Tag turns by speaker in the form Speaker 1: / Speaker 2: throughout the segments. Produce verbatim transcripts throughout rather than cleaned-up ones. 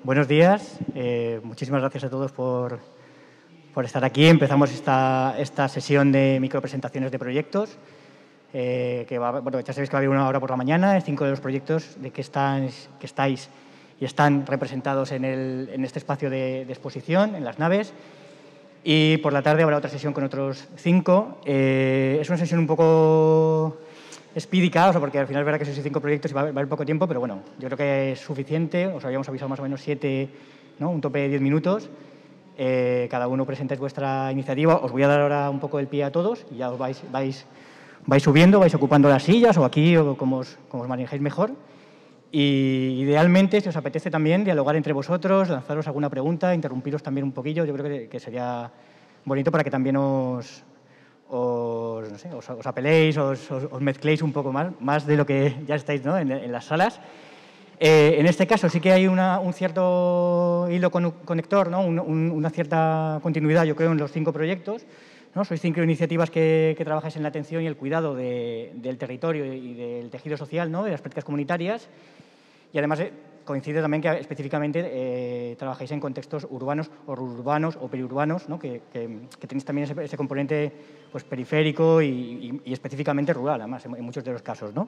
Speaker 1: Buenos días. Eh, muchísimas gracias a todos por, por estar aquí. Empezamos esta, esta sesión de micropresentaciones de proyectos. Eh, que va, bueno, ya sabéis que va a haber una hora por la mañana. Cinco de los proyectos de que, están, que estáis y están representados en, el, en este espacio de, de exposición, en las naves. Y por la tarde habrá otra sesión con otros cinco. Eh, es una sesión un poco espídica, o sea, porque al final es verdad que son cinco proyectos y va a haber poco tiempo, pero bueno, yo creo que es suficiente. Os habíamos avisado más o menos siete, ¿no? Un tope de diez minutos. Eh, cada uno presentáis vuestra iniciativa. Os voy a dar ahora un poco el pie a todos y ya os vais, vais, vais subiendo, vais ocupando las sillas o aquí o como os, como os manejéis mejor. Y idealmente, si os apetece también, dialogar entre vosotros, lanzaros alguna pregunta, interrumpiros también un poquillo. Yo creo que, que sería bonito para que también os, os, no sé, os, os apeléis, os, os, os mezcléis un poco más, más de lo que ya estáis, ¿no? en, en las salas. Eh, en este caso sí que hay una, un cierto hilo conector, ¿no? un, un, una cierta continuidad, yo creo, en los cinco proyectos. ¿No? Sois cinco iniciativas que, que trabajáis en la atención y el cuidado de, del territorio y del tejido social, ¿no? De las prácticas comunitarias. Y además eh, coincide también que específicamente eh, trabajáis en contextos urbanos o urbanos o periurbanos, ¿no? que, que, que tenéis también ese, ese componente pues, periférico y, y, y específicamente rural, además, en, en muchos de los casos, ¿no?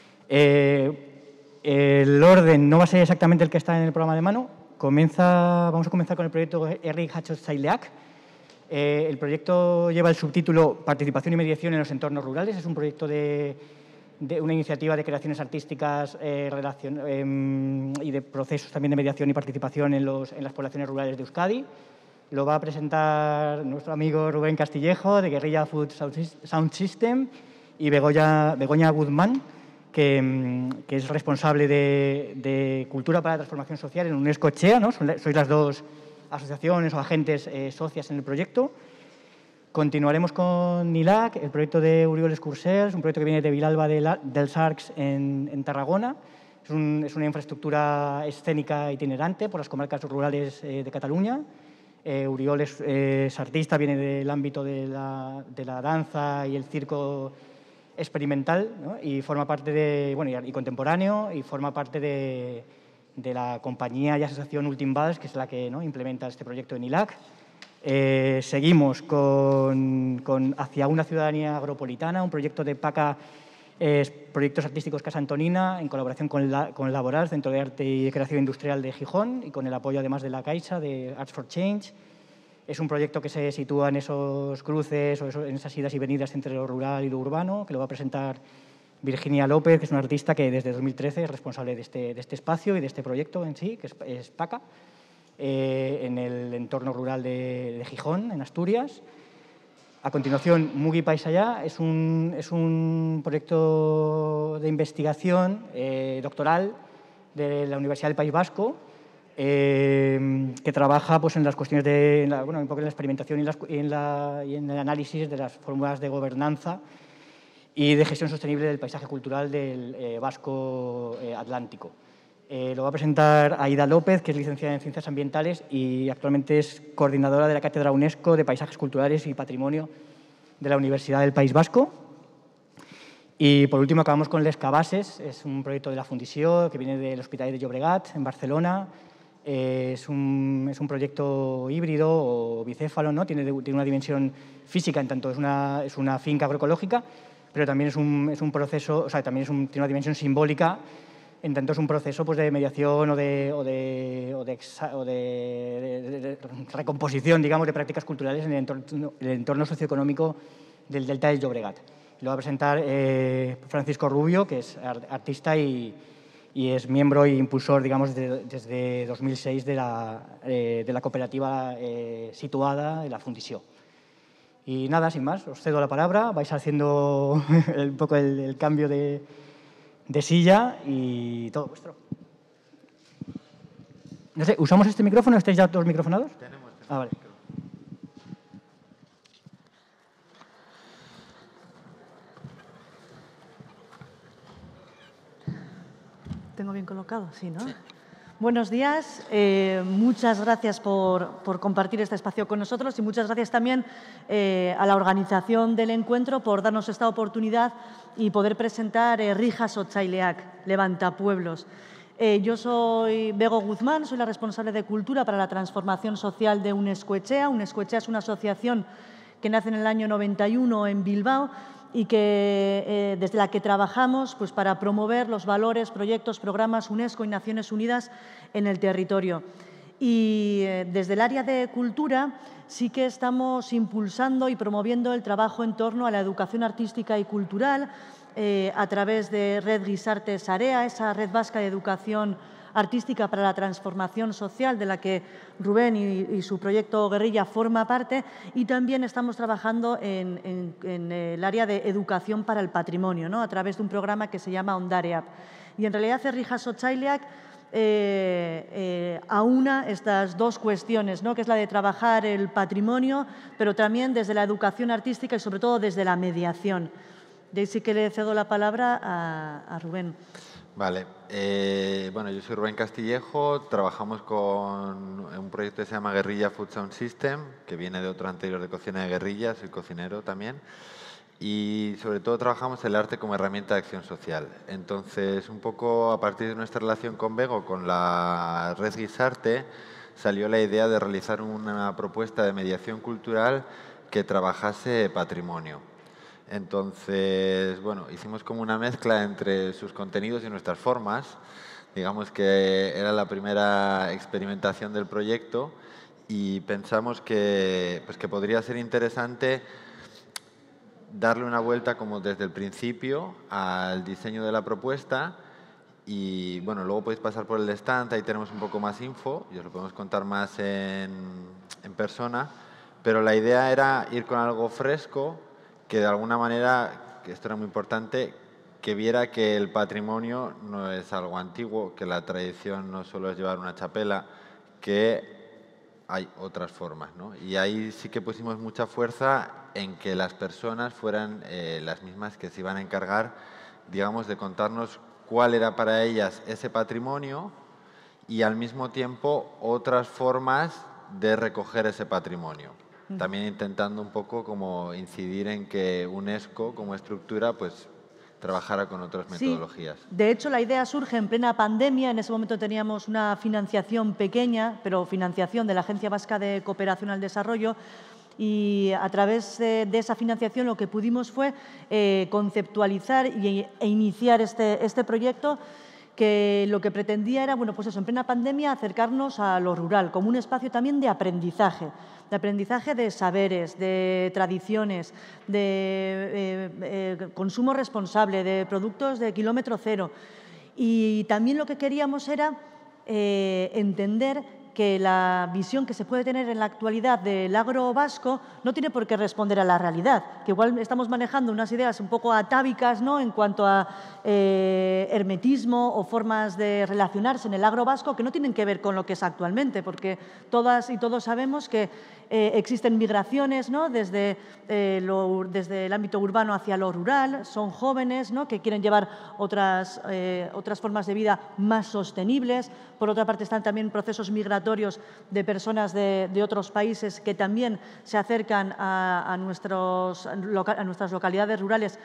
Speaker 1: Eh, el orden no va a ser exactamente el que está en el programa de mano. Comienza, vamos a comenzar con el proyecto Herri Jasotzaileak. Eh, el proyecto lleva el subtítulo Participación y mediación en los entornos rurales. Es un proyecto de... de una iniciativa de creaciones artísticas eh, relacion, eh, y de procesos también de mediación y participación en, los, en las poblaciones rurales de Euskadi. Lo va a presentar nuestro amigo Rubén Castillejo, de Guerrilla Food Sound System, y Begoña, Begoña Guzmán, que, que es responsable de, de Cultura para la Transformación Social en UNESCO Echea, ¿no? Sois las dos asociaciones o agentes eh, socias en el proyecto. Continuaremos con NILAC, el proyecto de Uriol Escursels, un proyecto que viene de Vilalba de la, dels Arcs en, en Tarragona. Es, un, es una infraestructura escénica itinerante por las comarcas rurales eh, de Cataluña. Eh, Uriol es, eh, es artista, viene del ámbito de la, de la danza y el circo experimental, ¿no? Y forma parte de, bueno, y, y contemporáneo, y forma parte de, de la compañía y asociación Ultim Vals, que es la que, ¿no? implementa este proyecto de NILAC. Eh, seguimos con, con Hacia una ciudadanía agropolitana, un proyecto de PACA, eh, Proyectos Artísticos Casa Antonina, en colaboración con, la, con Laboral, Centro de Arte y Creación Industrial de Gijón, y con el apoyo además de la Caixa, de Arts for Change. Es un proyecto que se sitúa en esos cruces o en esas idas y venidas entre lo rural y lo urbano, que lo va a presentar Virginia López, que es una artista que desde dos mil trece es responsable de este, de este espacio y de este proyecto en sí, que es, es PACA. Eh, en el entorno rural de, de Gijón, en Asturias. A continuación, Mugi Paisallá es un, es un proyecto de investigación eh, doctoral de la Universidad del País Vasco eh, que trabaja pues, en las cuestiones de, en la, bueno, un poco en la experimentación y, las, y, en la, y en el análisis de las fórmulas de gobernanza y de gestión sostenible del paisaje cultural del eh, Vasco eh, Atlántico. Eh, lo va a presentar Aida López, que es licenciada en Ciencias Ambientales y actualmente es coordinadora de la Cátedra UNESCO de Paisajes Culturales y Patrimonio de la Universidad del País Vasco. Y por último acabamos con Les Cabasses, es un proyecto de la Fundició que viene del Hospitalet de Llobregat, en Barcelona. Eh, es, un, es un proyecto híbrido o bicéfalo, ¿no? Tiene, tiene una dimensión física, en tanto es una, es una finca agroecológica, pero también es un, es un proceso, o sea, también es un, tiene una dimensión simbólica. En tanto es un proceso pues, de mediación o de, o de, o de, o de, de, de recomposición, digamos, de prácticas culturales en el entorno, el entorno socioeconómico del Delta del Llobregat. Lo va a presentar eh, Francisco Rubio, que es artista y, y es miembro e impulsor, digamos, de, desde dos mil seis de la, eh, de la cooperativa eh, situada en la Fundició. Y nada, sin más, os cedo la palabra, vais haciendo un poco el, el cambio de... de silla y todo vuestro. No sé, ¿usamos este micrófono? ¿Estáis ya todos microfonados?
Speaker 2: Tenemos, tenemos.
Speaker 1: Ah, vale.
Speaker 3: ¿Tengo bien colocado? Sí, ¿no? Sí. Buenos días, eh, muchas gracias por, por compartir este espacio con nosotros y muchas gracias también eh, a la organización del encuentro por darnos esta oportunidad y poder presentar eh, Herri Jasotzaileak, Levantapueblos. Eh, yo soy Bego Guzmán, soy la responsable de Cultura para la Transformación Social de Unescoetxea. Unescoetxea es una asociación que nace en el año noventa y uno en Bilbao y que, eh, desde la que trabajamos pues, para promover los valores, proyectos, programas UNESCO y Naciones Unidas en el territorio. Y eh, desde el área de cultura sí que estamos impulsando y promoviendo el trabajo en torno a la educación artística y cultural eh, a través de Red Gizarte Sarea, esa red vasca de educación artística para la transformación social de la que Rubén y, y su proyecto Guerrilla forma parte, y también estamos trabajando en, en, en el área de educación para el patrimonio, ¿no? A través de un programa que se llama Ondareap. Y en realidad Herri Jasotzaileak eh, eh, aúna estas dos cuestiones, ¿no? Que es la de trabajar el patrimonio, pero también desde la educación artística y sobre todo desde la mediación. De ahí sí que le cedo la palabra a, a Rubén.
Speaker 2: Vale, eh, bueno, yo soy Rubén Castillejo, trabajamos con un proyecto que se llama Guerrilla Food Sound System, que viene de otro anterior de cocina de guerrilla, soy cocinero también, y sobre todo trabajamos el arte como herramienta de acción social. Entonces, un poco a partir de nuestra relación con Bego, con la Red Gizarte, salió la idea de realizar una propuesta de mediación cultural que trabajase patrimonio. Entonces, bueno, hicimos como una mezcla entre sus contenidos y nuestras formas. Digamos que era la primera experimentación del proyecto y pensamos que, pues que podría ser interesante darle una vuelta como desde el principio al diseño de la propuesta. Y bueno, luego podéis pasar por el stand, ahí tenemos un poco más info y os lo podemos contar más en, en persona. Pero la idea era ir con algo fresco, que de alguna manera, que esto era muy importante, que viera que el patrimonio no es algo antiguo, que la tradición no solo es llevar una chapela, que hay otras formas, ¿no? Y ahí sí que pusimos mucha fuerza en que las personas fueran eh, las mismas que se iban a encargar, digamos, de contarnos cuál era para ellas ese patrimonio y al mismo tiempo otras formas de recoger ese patrimonio. También intentando un poco como incidir en que UNESCO como estructura pues trabajara con otras metodologías.
Speaker 3: Sí, de hecho, la idea surge en plena pandemia. En ese momento teníamos una financiación pequeña, pero financiación de la Agencia Vasca de Cooperación al Desarrollo, y a través de, de esa financiación lo que pudimos fue eh, conceptualizar y, e iniciar este, este proyecto, que lo que pretendía era, bueno, pues eso, en plena pandemia, acercarnos a lo rural como un espacio también de aprendizaje, de aprendizaje de saberes, de tradiciones, de eh, eh, consumo responsable, de productos de kilómetro cero. Y también lo que queríamos era eh, entender que la visión que se puede tener en la actualidad del agro vasco no tiene por qué responder a la realidad, que igual estamos manejando unas ideas un poco atávicas, ¿no?, en cuanto a eh, hermetismo o formas de relacionarse en el agro vasco que no tienen que ver con lo que es actualmente, porque todas y todos sabemos que eh, existen migraciones, ¿no?, desde, eh, lo, desde el ámbito urbano hacia lo rural, son jóvenes, ¿no?, que quieren llevar otras, eh, otras formas de vida más sostenibles. Por otra parte, están también procesos migratorios de personas de, de otros países que también se acercan a, a, nuestros, a nuestras localidades rurales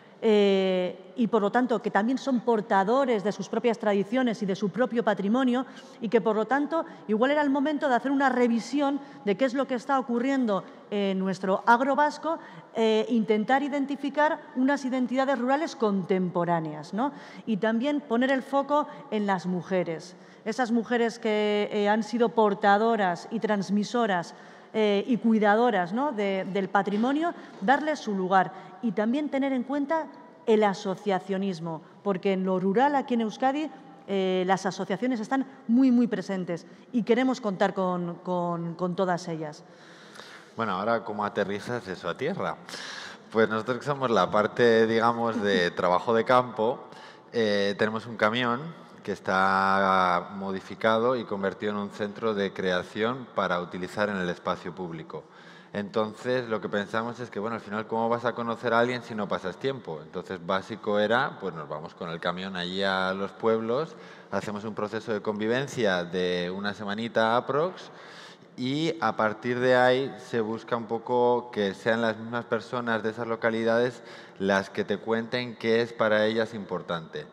Speaker 3: eh, y, por lo tanto, que también son portadores de sus propias tradiciones y de su propio patrimonio, y que, por lo tanto, igual era el momento de hacer una revisión de qué es lo que está ocurriendo en nuestro agro vasco, eh, intentar identificar unas identidades rurales contemporáneas, ¿no?, y también poner el foco en las mujeres. Esas mujeres que eh, han sido portadoras y transmisoras eh, y cuidadoras, ¿no?, de, del patrimonio, darles su lugar, y también tener en cuenta el asociacionismo, porque en lo rural, aquí en Euskadi, eh, las asociaciones están muy, muy presentes y queremos contar con, con, con todas ellas.
Speaker 2: Bueno, ahora, ¿cómo aterrizas eso a tierra? Pues nosotros que somos la parte, digamos, de trabajo de campo, eh, tenemos un camión que está modificado y convertido en un centro de creación para utilizar en el espacio público. Entonces, lo que pensamos es que, bueno, al final, ¿cómo vas a conocer a alguien si no pasas tiempo? Entonces, básico era, pues nos vamos con el camión allí a los pueblos, hacemos un proceso de convivencia de una semanita aprox, y a partir de ahí se busca un poco que sean las mismas personas de esas localidades las que te cuenten qué es para ellas importante.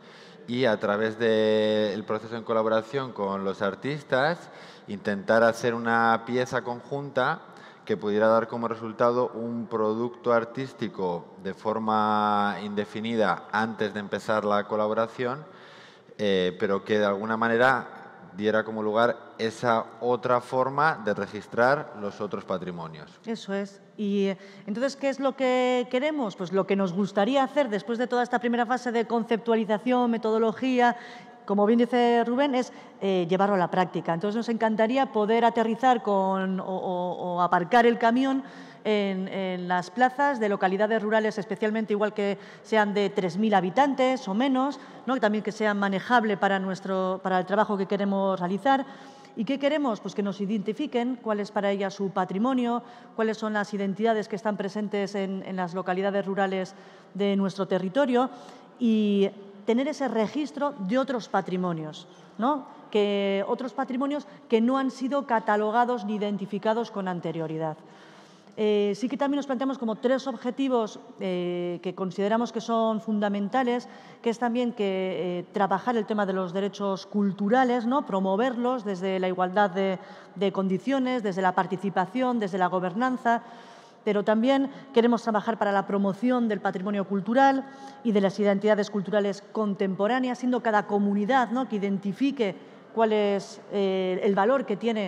Speaker 2: y a través del proceso en colaboración con los artistas intentar hacer una pieza conjunta que pudiera dar como resultado un producto artístico de forma indefinida antes de empezar la colaboración, eh, pero que de alguna manera diera como lugar esa otra forma de registrar los otros patrimonios.
Speaker 3: Eso es. Y entonces, ¿qué es lo que queremos? Pues lo que nos gustaría hacer después de toda esta primera fase de conceptualización, metodología, como bien dice Rubén, es eh, llevarlo a la práctica. Entonces, nos encantaría poder aterrizar con, o, o, o aparcar el camión en, en las plazas de localidades rurales, especialmente igual que sean de tres mil habitantes o menos, ¿no? También que sean manejables para, nuestro, para el trabajo que queremos realizar. ¿Y qué queremos? Pues que nos identifiquen cuál es para ellas su patrimonio, cuáles son las identidades que están presentes en, en las localidades rurales de nuestro territorio y tener ese registro de otros patrimonios, ¿no? Que otros patrimonios que no han sido catalogados ni identificados con anterioridad. Eh, sí que también nos planteamos como tres objetivos eh, que consideramos que son fundamentales, que es también que eh, trabajar el tema de los derechos culturales, ¿no? Promoverlos desde la igualdad de, de condiciones, desde la participación, desde la gobernanza, pero también queremos trabajar para la promoción del patrimonio cultural y de las identidades culturales contemporáneas, siendo cada comunidad, ¿no? que identifique cuál es eh, el valor que tiene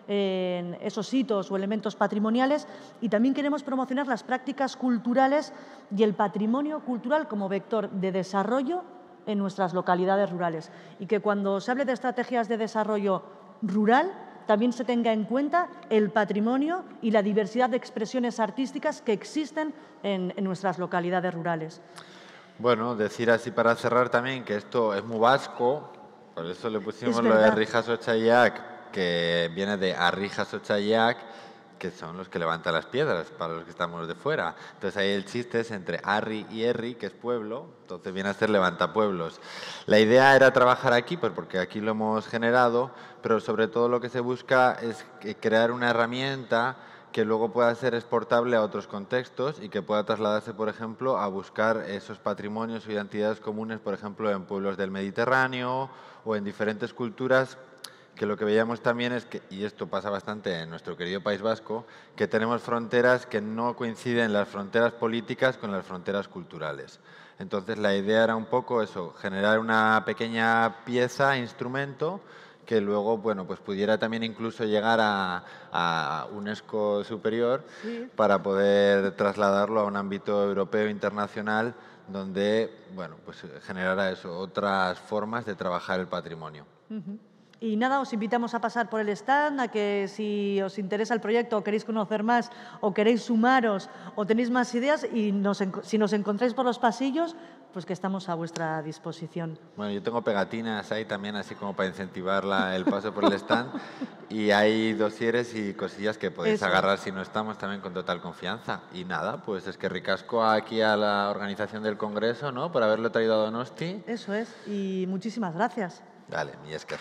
Speaker 3: en esos hitos o elementos patrimoniales, y también queremos promocionar las prácticas culturales y el patrimonio cultural como vector de desarrollo en nuestras localidades rurales. Y que cuando se hable de estrategias de desarrollo rural, también se tenga en cuenta el patrimonio y la diversidad de expresiones artísticas que existen en, en nuestras localidades rurales.
Speaker 2: Bueno, decir así para cerrar también que esto es muy vasco, por eso le pusimos lo de Rijas Ochaiac, que viene de Arrijas Ochaiac, que son los que levantan las piedras, para los que estamos de fuera. Entonces ahí el chiste es entre Arri y Erri, que es pueblo, entonces viene a ser levantapueblos. La idea era trabajar aquí, pues porque aquí lo hemos generado, pero sobre todo lo que se busca es crear una herramienta que luego pueda ser exportable a otros contextos y que pueda trasladarse, por ejemplo, a buscar esos patrimonios o identidades comunes, por ejemplo, en pueblos del Mediterráneo o en diferentes culturas, que lo que veíamos también es que, y esto pasa bastante en nuestro querido País Vasco, que tenemos fronteras que no coinciden las fronteras políticas con las fronteras culturales. Entonces la idea era un poco eso, generar una pequeña pieza, instrumento, que luego, bueno, pues pudiera también incluso llegar a, a UNESCO superior, sí, para poder trasladarlo a un ámbito europeo internacional donde, bueno, pues generara eso, otras formas de trabajar el patrimonio.
Speaker 3: Uh-huh. Y nada, os invitamos a pasar por el stand, a que si os interesa el proyecto o queréis conocer más o queréis sumaros o tenéis más ideas, y nos, si nos encontráis por los pasillos, pues que estamos a vuestra disposición.
Speaker 2: Bueno, yo tengo pegatinas ahí también, así como para incentivar la, el paso por el stand, y hay dosieres y cosillas que podéis Eso. agarrar si no estamos también con total confianza. Y nada, pues es que ricasco aquí a la organización del Congreso, ¿no?, por haberlo traído a Donosti.
Speaker 3: Eso es, y muchísimas gracias.
Speaker 2: Dale, mi Esker.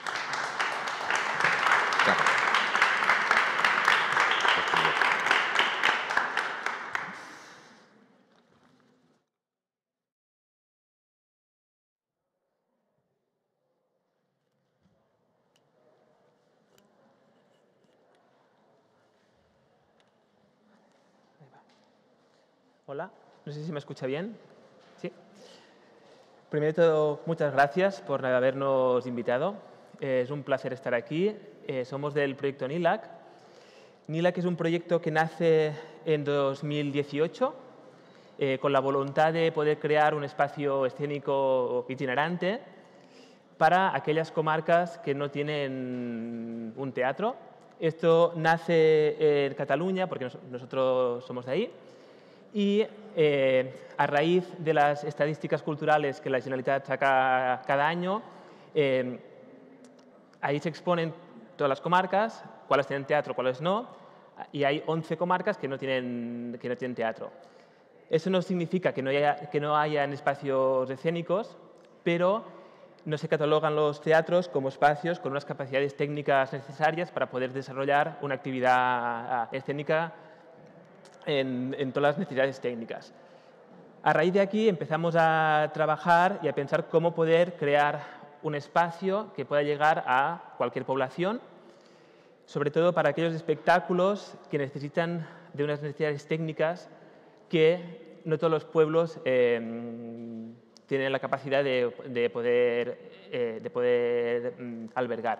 Speaker 4: Hola, no sé si me escucha bien. Sí. Primero de todo, muchas gracias por habernos invitado. Eh, es un placer estar aquí. Eh, somos del proyecto NILAC. NILAC es un proyecto que nace en dos mil dieciocho eh, con la voluntad de poder crear un espacio escénico itinerante para aquellas comarcas que no tienen un teatro. Esto nace en Cataluña, porque nos, nosotros somos de ahí. Y eh, a raíz de las estadísticas culturales que la Generalitat saca cada año, eh, ahí se exponen todas las comarcas, cuáles tienen teatro, cuáles no, y hay once comarcas que no tienen, que no tienen teatro. Eso no significa que no haya, que no hayan espacios escénicos, pero no se catalogan los teatros como espacios con unas capacidades técnicas necesarias para poder desarrollar una actividad escénica En, en todas las necesidades técnicas. A raíz de aquí empezamos a trabajar y a pensar cómo poder crear un espacio que pueda llegar a cualquier población, sobre todo para aquellos espectáculos que necesitan de unas necesidades técnicas que no todos los pueblos eh, tienen la capacidad de, de poder, eh, de poder mm, albergar.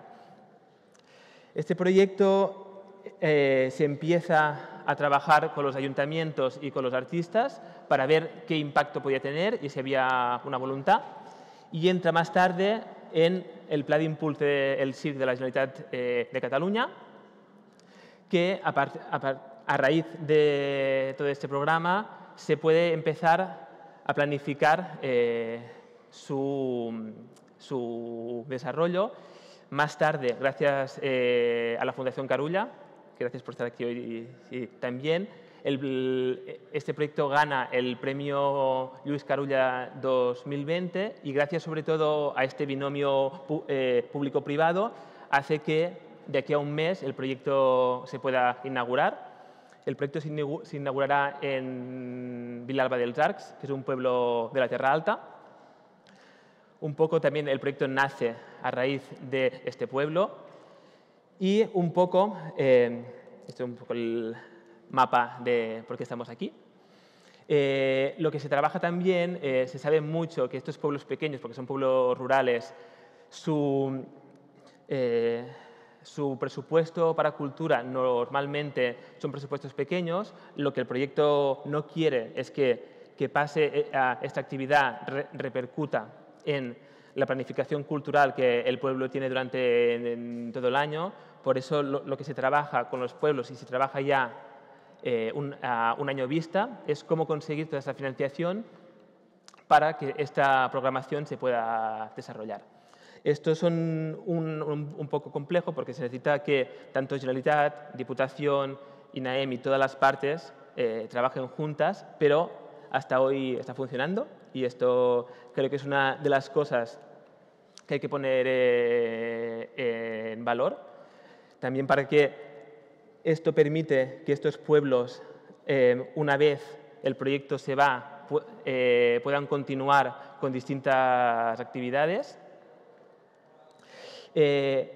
Speaker 4: Este proyecto eh, se empieza a trabajar con los ayuntamientos y con los artistas para ver qué impacto podía tener y si había una voluntad, y entra más tarde en el Pla d'Impuls del Circ de la Generalitat eh, de Catalunya, que a, part, a, part, a raíz de todo este programa se puede empezar a planificar eh, su, su desarrollo. Más tarde, gracias eh, a la Fundación Carulla, gracias por estar aquí hoy y, y también, el, este proyecto gana el premio Lluís Carulla dos mil veinte y gracias sobre todo a este binomio eh, público-privado hace que de aquí a un mes el proyecto se pueda inaugurar. El proyecto se inaugurará en Vilalba dels Arcs, que es un pueblo de la Tierra Alta. Un poco también el proyecto nace a raíz de este pueblo y un poco, eh, este es un poco el mapa de por qué estamos aquí. Eh, lo que se trabaja también, eh, se sabe mucho que estos pueblos pequeños, porque son pueblos rurales, su... Eh, Su presupuesto para cultura normalmente son presupuestos pequeños. Lo que el proyecto no quiere es que, que pase a esta actividad re, repercuta en la planificación cultural que el pueblo tiene durante en, en todo el año. Por eso lo, lo que se trabaja con los pueblos y se trabaja ya eh, un, a un año vista es cómo conseguir toda esta financiación para que esta programación se pueda desarrollar. Esto es un, un, un poco complejo porque se necesita que tanto Generalitat, Diputación, INAEM y todas las partes eh, trabajen juntas, pero hasta hoy está funcionando y esto creo que es una de las cosas que hay que poner eh, en valor. También para que esto permite que estos pueblos, eh, una vez el proyecto se va, pu eh, puedan continuar con distintas actividades. Eh,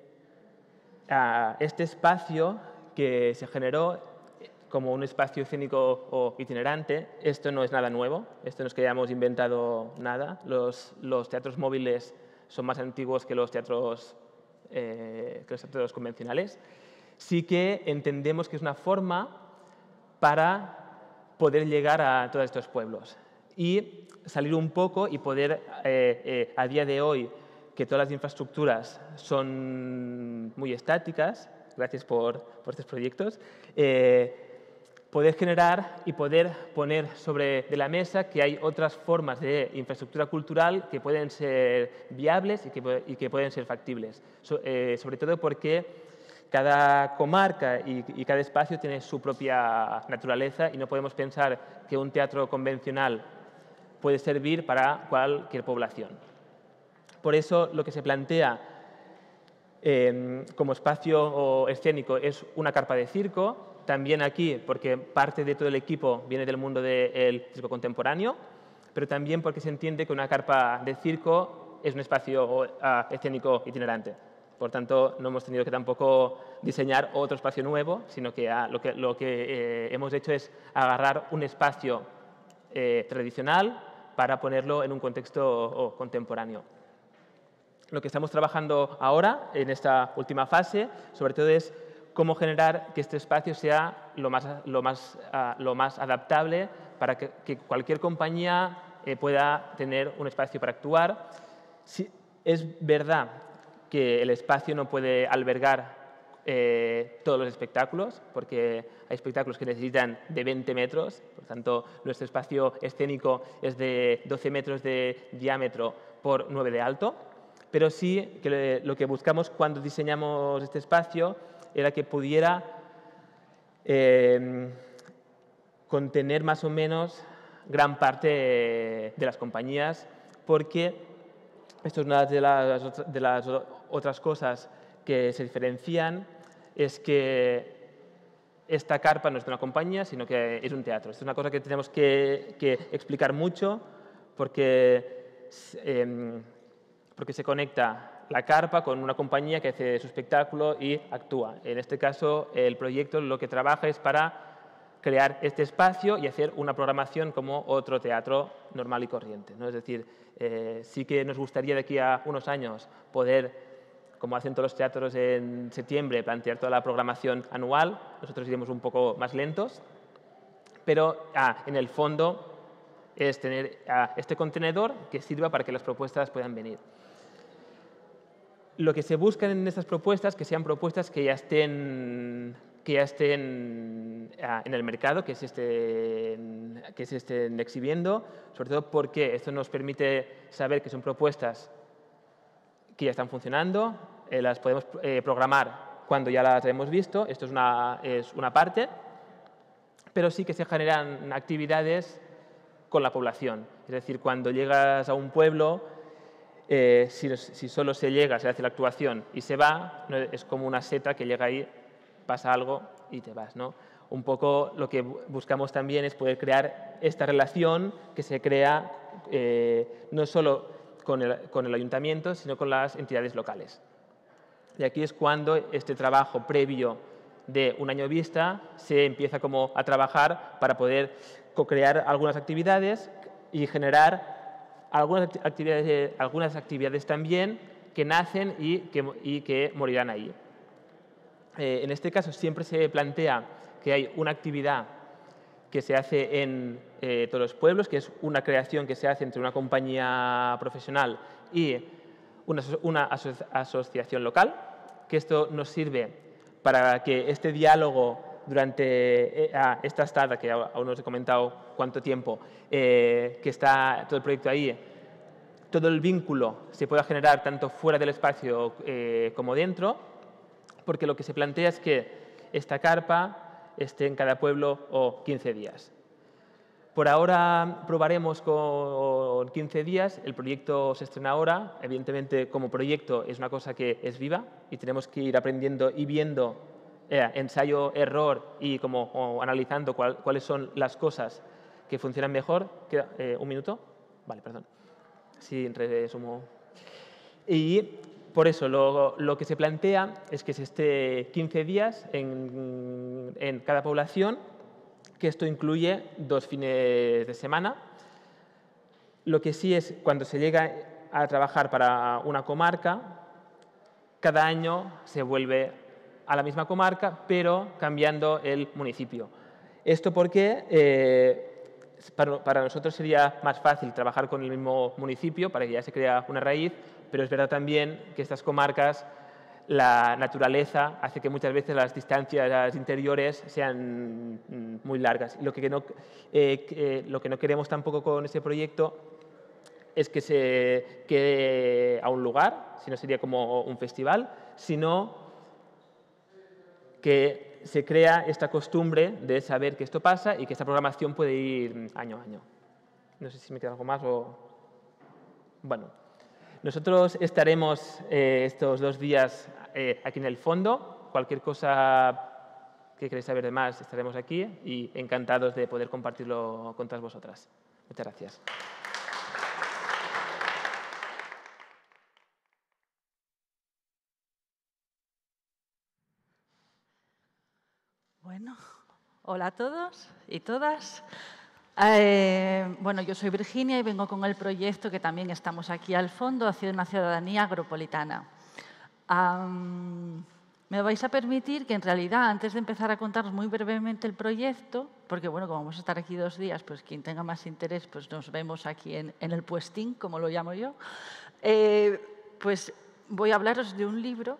Speaker 4: este espacio que se generó como un espacio escénico o itinerante, esto no es nada nuevo, esto no es que hayamos inventado nada. Los, los teatros móviles son más antiguos que los teatros, eh, que los teatros convencionales. Sí que entendemos que es una forma para poder llegar a todos estos pueblos y salir un poco y poder, eh, eh, a día de hoy, que todas las infraestructuras son muy estáticas, gracias por, por estos proyectos, eh, poder generar y poder poner sobre de la mesa que hay otras formas de infraestructura cultural que pueden ser viables y que, y que pueden ser factibles. So, eh, sobre todo porque cada comarca y, y cada espacio tiene su propia naturaleza y no podemos pensar que un teatro convencional puede servir para cualquier población. Por eso lo que se plantea eh, como espacio escénico es una carpa de circo, también aquí porque parte de todo el equipo viene del mundo del circo contemporáneo, pero también porque se entiende que una carpa de circo es un espacio uh, escénico itinerante. Por tanto, no hemos tenido que tampoco diseñar otro espacio nuevo, sino que uh, lo que, lo que eh, hemos hecho es agarrar un espacio eh, tradicional para ponerlo en un contexto uh, contemporáneo. Lo que estamos trabajando ahora, en esta última fase, sobre todo es cómo generar que este espacio sea lo más, lo más, uh, lo más adaptable para que, que cualquier compañía eh, pueda tener un espacio para actuar. Sí, es verdad que el espacio no puede albergar eh, todos los espectáculos, porque hay espectáculos que necesitan de veinte metros, por tanto, nuestro espacio escénico es de doce metros de diámetro por nueve de alto. Pero sí que lo que buscamos cuando diseñamos este espacio era que pudiera eh, contener más o menos gran parte de las compañías, porque esto es una de las, de las otras cosas que se diferencian, es que esta carpa no es de una compañía, sino que es un teatro. Esto es una cosa que tenemos que, que explicar mucho porque, eh, porque se conecta la carpa con una compañía que hace su espectáculo y actúa. En este caso, el proyecto lo que trabaja es para crear este espacio y hacer una programación como otro teatro normal y corriente, ¿no? Es decir, eh, sí que nos gustaría de aquí a unos años poder, como hacen todos los teatros en septiembre, plantear toda la programación anual. Nosotros iremos un poco más lentos, pero ah, en el fondo es tener ah, este contenedor que sirva para que las propuestas puedan venir. Lo que se busca en estas propuestas, que sean propuestas que ya estén, que ya estén ah, en el mercado, que se, estén, que se estén exhibiendo, sobre todo porque esto nos permite saber que son propuestas que ya están funcionando, eh, las podemos eh, programar cuando ya las hemos visto, esto es una, es una parte, pero sí que se generan actividades con la población. Es decir, cuando llegas a un pueblo, eh, si, si solo se llega, se hace la actuación y se va, no, es como una seta que llega ahí, pasa algo y te vas, ¿no? Un poco lo que buscamos también es poder crear esta relación que se crea eh, no solo con el, con el ayuntamiento, sino con las entidades locales. Y aquí es cuando este trabajo previo de un año vista se empieza como a trabajar para poder co-crear algunas actividades y generar algunas actividades, algunas actividades también que nacen y que, y que morirán ahí. Eh, en este caso siempre se plantea que hay una actividad que se hace en eh, todos los pueblos, que es una creación que se hace entre una compañía profesional y una, una aso asociación local, que esto nos sirve para que este diálogo durante eh, ah, esta estada, que aún no os he comentado cuánto tiempo, eh, que está todo el proyecto ahí, todo el vínculo se pueda generar tanto fuera del espacio eh, como dentro, porque lo que se plantea es que esta carpa esté en cada pueblo o quince días. Por ahora probaremos con quince días, el proyecto se estrena ahora, evidentemente como proyecto es una cosa que es viva y tenemos que ir aprendiendo y viendo eh, ensayo, error y como o analizando cuál, cuáles son las cosas que funcionan mejor. ¿Queda, eh, ¿Un minuto? Vale, perdón. Sí, resumo. Y por eso lo, lo que se plantea es que se esté quince días en, en cada población, que esto incluye dos fines de semana. Lo que sí es, cuando se llega a trabajar para una comarca, cada año se vuelve a la misma comarca, pero cambiando el municipio. Esto porque eh, para, para nosotros sería más fácil trabajar con el mismo municipio, para que ya se crea una raíz, pero es verdad también que estas comarcas, la naturaleza hace que muchas veces las distancias interiores sean muy largas. Y lo que no, eh, eh, lo que no queremos tampoco con este proyecto es que se quede a un lugar, si no sería como un festival, sino que se crea esta costumbre de saber que esto pasa y que esta programación puede ir año a año. No sé si me queda algo más o... Bueno, nosotros estaremos eh, estos dos días eh, aquí en el fondo. Cualquier cosa que queréis saber de más, estaremos aquí y encantados de poder compartirlo con todas vosotras. Muchas gracias.
Speaker 5: Bueno, hola a todos y todas. Eh, bueno, yo soy Virginia y vengo con el proyecto que también estamos aquí al fondo, hacia una ciudadanía agropolitana. Um, me vais a permitir que, en realidad, antes de empezar a contaros muy brevemente el proyecto, porque, bueno, como vamos a estar aquí dos días, pues quien tenga más interés, pues nos vemos aquí en, en el puestín, como lo llamo yo, eh, pues voy a hablaros de un libro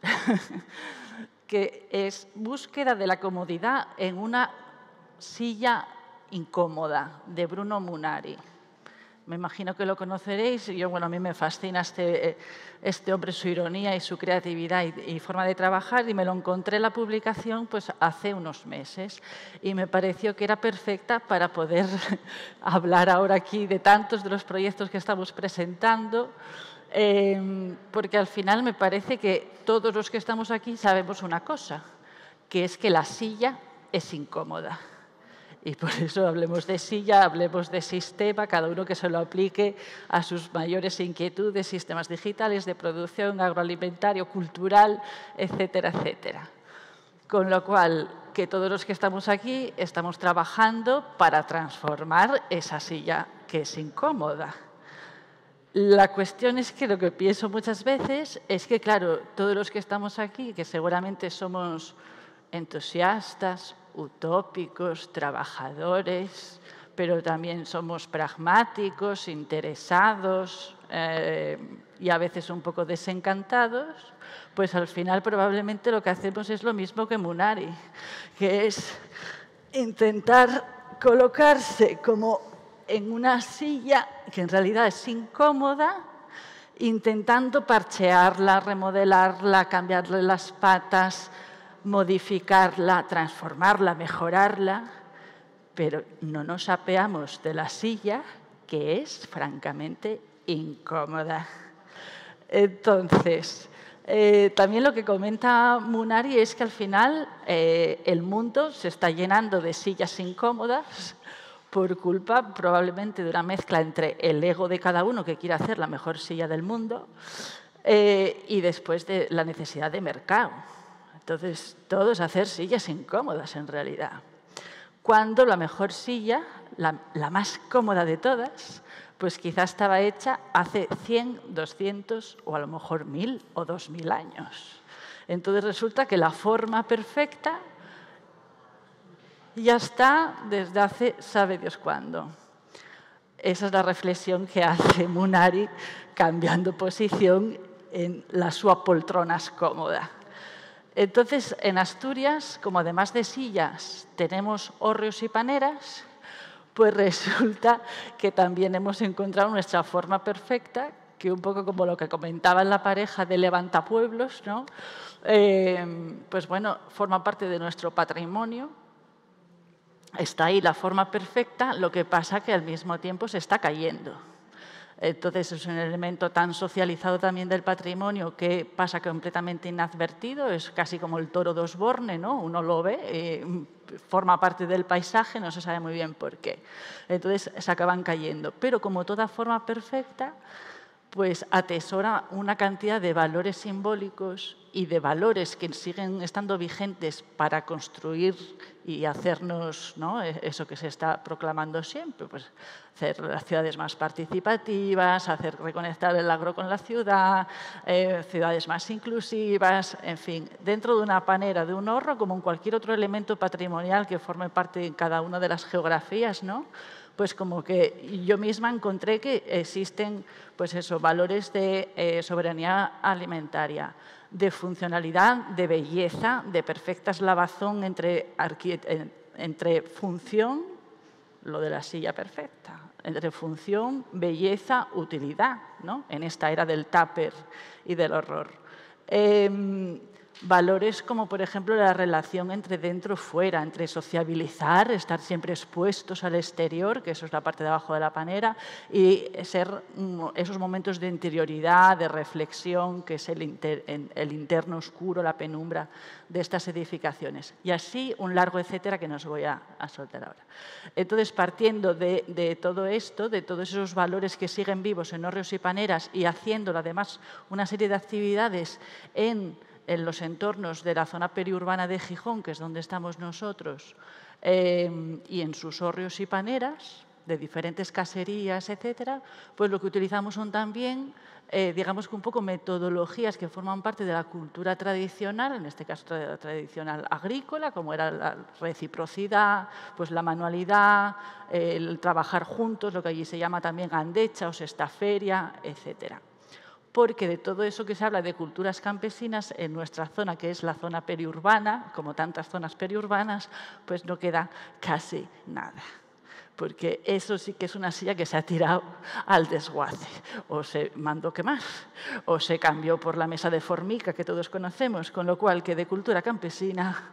Speaker 5: que es Búsqueda de la comodidad en una silla incómoda, de Bruno Munari. Me imagino que lo conoceréis. Yo, bueno, a mí me fascina este, este hombre, su ironía y su creatividad y, y forma de trabajar, y me lo encontré en la publicación pues, hace unos meses y me pareció que era perfecta para poder hablar ahora aquí de tantos de los proyectos que estamos presentando, eh, porque al final me parece que todos los que estamos aquí sabemos una cosa, que es que la silla es incómoda. Y por eso hablemos de silla, hablemos de sistema, cada uno que se lo aplique a sus mayores inquietudes, sistemas digitales, de producción, agroalimentario, cultural, etcétera, etcétera. Con lo cual, que todos los que estamos aquí estamos trabajando para transformar esa silla que es incómoda. La cuestión es que lo que pienso muchas veces es que, claro, todos los que estamos aquí, que seguramente somos entusiastas, utópicos, trabajadores, pero también somos pragmáticos, interesados eh, y a veces un poco desencantados, pues al final probablemente lo que hacemos es lo mismo que Munari, que es intentar colocarse como en una silla que en realidad es incómoda, intentando parchearla, remodelarla, cambiarle las patas, modificarla, transformarla, mejorarla, pero no nos apeamos de la silla, que es francamente incómoda. Entonces, eh, también lo que comenta Munari es que al final eh, el mundo se está llenando de sillas incómodas por culpa probablemente de una mezcla entre el ego de cada uno que quiere hacer la mejor silla del mundo eh, y después de la necesidad de mercado. Entonces, todo es hacer sillas incómodas, en realidad. Cuando la mejor silla, la, la más cómoda de todas, pues quizás estaba hecha hace cien, doscientos o a lo mejor mil o dos mil años. Entonces, resulta que la forma perfecta ya está desde hace sabe Dios cuándo. Esa es la reflexión que hace Munari cambiando posición en la súa poltrona cómoda. Entonces, en Asturias, como además de sillas tenemos hórreos y paneras, pues resulta que también hemos encontrado nuestra forma perfecta, que un poco como lo que comentaba la pareja de Levantapueblos, ¿no? Eh, pues bueno, forma parte de nuestro patrimonio. Está ahí la forma perfecta, lo que pasa que al mismo tiempo se está cayendo. Entonces, es un elemento tan socializado también del patrimonio que pasa completamente inadvertido, es casi como el toro de Osborne, ¿no? Uno lo ve, eh, forma parte del paisaje, no se sabe muy bien por qué. Entonces, se acaban cayendo. Pero como toda forma perfecta, pues atesora una cantidad de valores simbólicos y de valores que siguen estando vigentes para construir y hacernos, ¿no?, eso que se está proclamando siempre, pues hacer las ciudades más participativas, hacer reconectar el agro con la ciudad, eh, ciudades más inclusivas, en fin, dentro de una panera, de un horro, como en cualquier otro elemento patrimonial que forme parte de cada una de las geografías, ¿no?, pues como que yo misma encontré que existen pues eso, valores de eh, soberanía alimentaria, de funcionalidad, de belleza, de perfecta eslavazón entre, entre función, lo de la silla perfecta, entre función, belleza, utilidad, ¿no?, en esta era del tupper y del horror. Eh, Valores como, por ejemplo, la relación entre dentro y fuera, entre sociabilizar, estar siempre expuestos al exterior, que eso es la parte de abajo de la panera, y ser esos momentos de interioridad, de reflexión, que es el, inter, el interno oscuro, la penumbra de estas edificaciones. Y así un largo etcétera que no os voy a, a soltar ahora. Entonces, partiendo de, de todo esto, de todos esos valores que siguen vivos en hórreos y paneras y haciéndolo además una serie de actividades en en los entornos de la zona periurbana de Gijón, que es donde estamos nosotros, eh, y en sus hórreos y paneras, de diferentes caserías, etcétera, pues lo que utilizamos son también, eh, digamos que un poco metodologías que forman parte de la cultura tradicional, en este caso tra tradicional agrícola, como era la reciprocidad, pues la manualidad, eh, el trabajar juntos, lo que allí se llama también andecha o sextaferia, etcétera. Porque de todo eso que se habla de culturas campesinas, en nuestra zona, que es la zona periurbana, como tantas zonas periurbanas, pues no queda casi nada. Porque eso sí que es una silla que se ha tirado al desguace. O se mandó quemar, o se cambió por la mesa de formica que todos conocemos, con lo cual que de cultura campesina,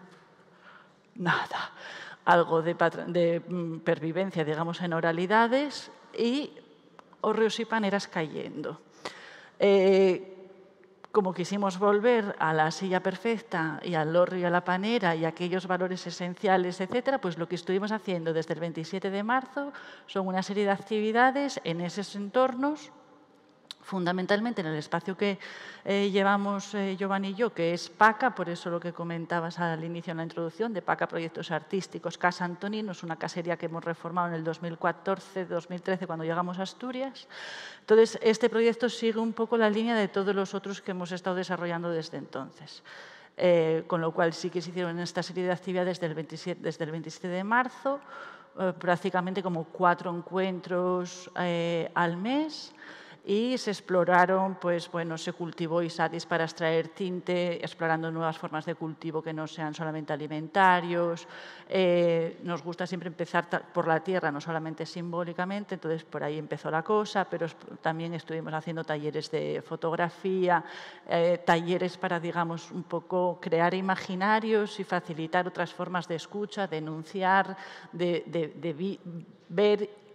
Speaker 5: nada. Algo de, de mm, pervivencia, digamos, en oralidades y hórreos y paneras cayendo. Eh, como quisimos volver a la silla perfecta y al lorrio y a la panera y a aquellos valores esenciales, etcétera, pues lo que estuvimos haciendo desde el veintisiete de marzo son una serie de actividades en esos entornos, fundamentalmente en el espacio que eh, llevamos eh, Giovanni y yo, que es PACA, por eso lo que comentabas al inicio en la introducción, de PACA Proyectos Artísticos, Casa Antonino, es una casería que hemos reformado en el dos mil catorce dos mil trece cuando llegamos a Asturias. Entonces, este proyecto sigue un poco la línea de todos los otros que hemos estado desarrollando desde entonces. Eh, con lo cual sí que se hicieron esta serie de actividades del veintisiete, desde el veintisiete de marzo, eh, prácticamente como cuatro encuentros eh, al mes, y se exploraron, pues bueno, se cultivó Isadis para extraer tinte, explorando nuevas formas de cultivo que no sean solamente alimentarios. Eh, nos gusta siempre empezar por la tierra, no solamente simbólicamente, entonces por ahí empezó la cosa, pero también estuvimos haciendo talleres de fotografía, eh, talleres para, digamos, un poco crear imaginarios y facilitar otras formas de escucha, de enunciar, de, de, de vi, ver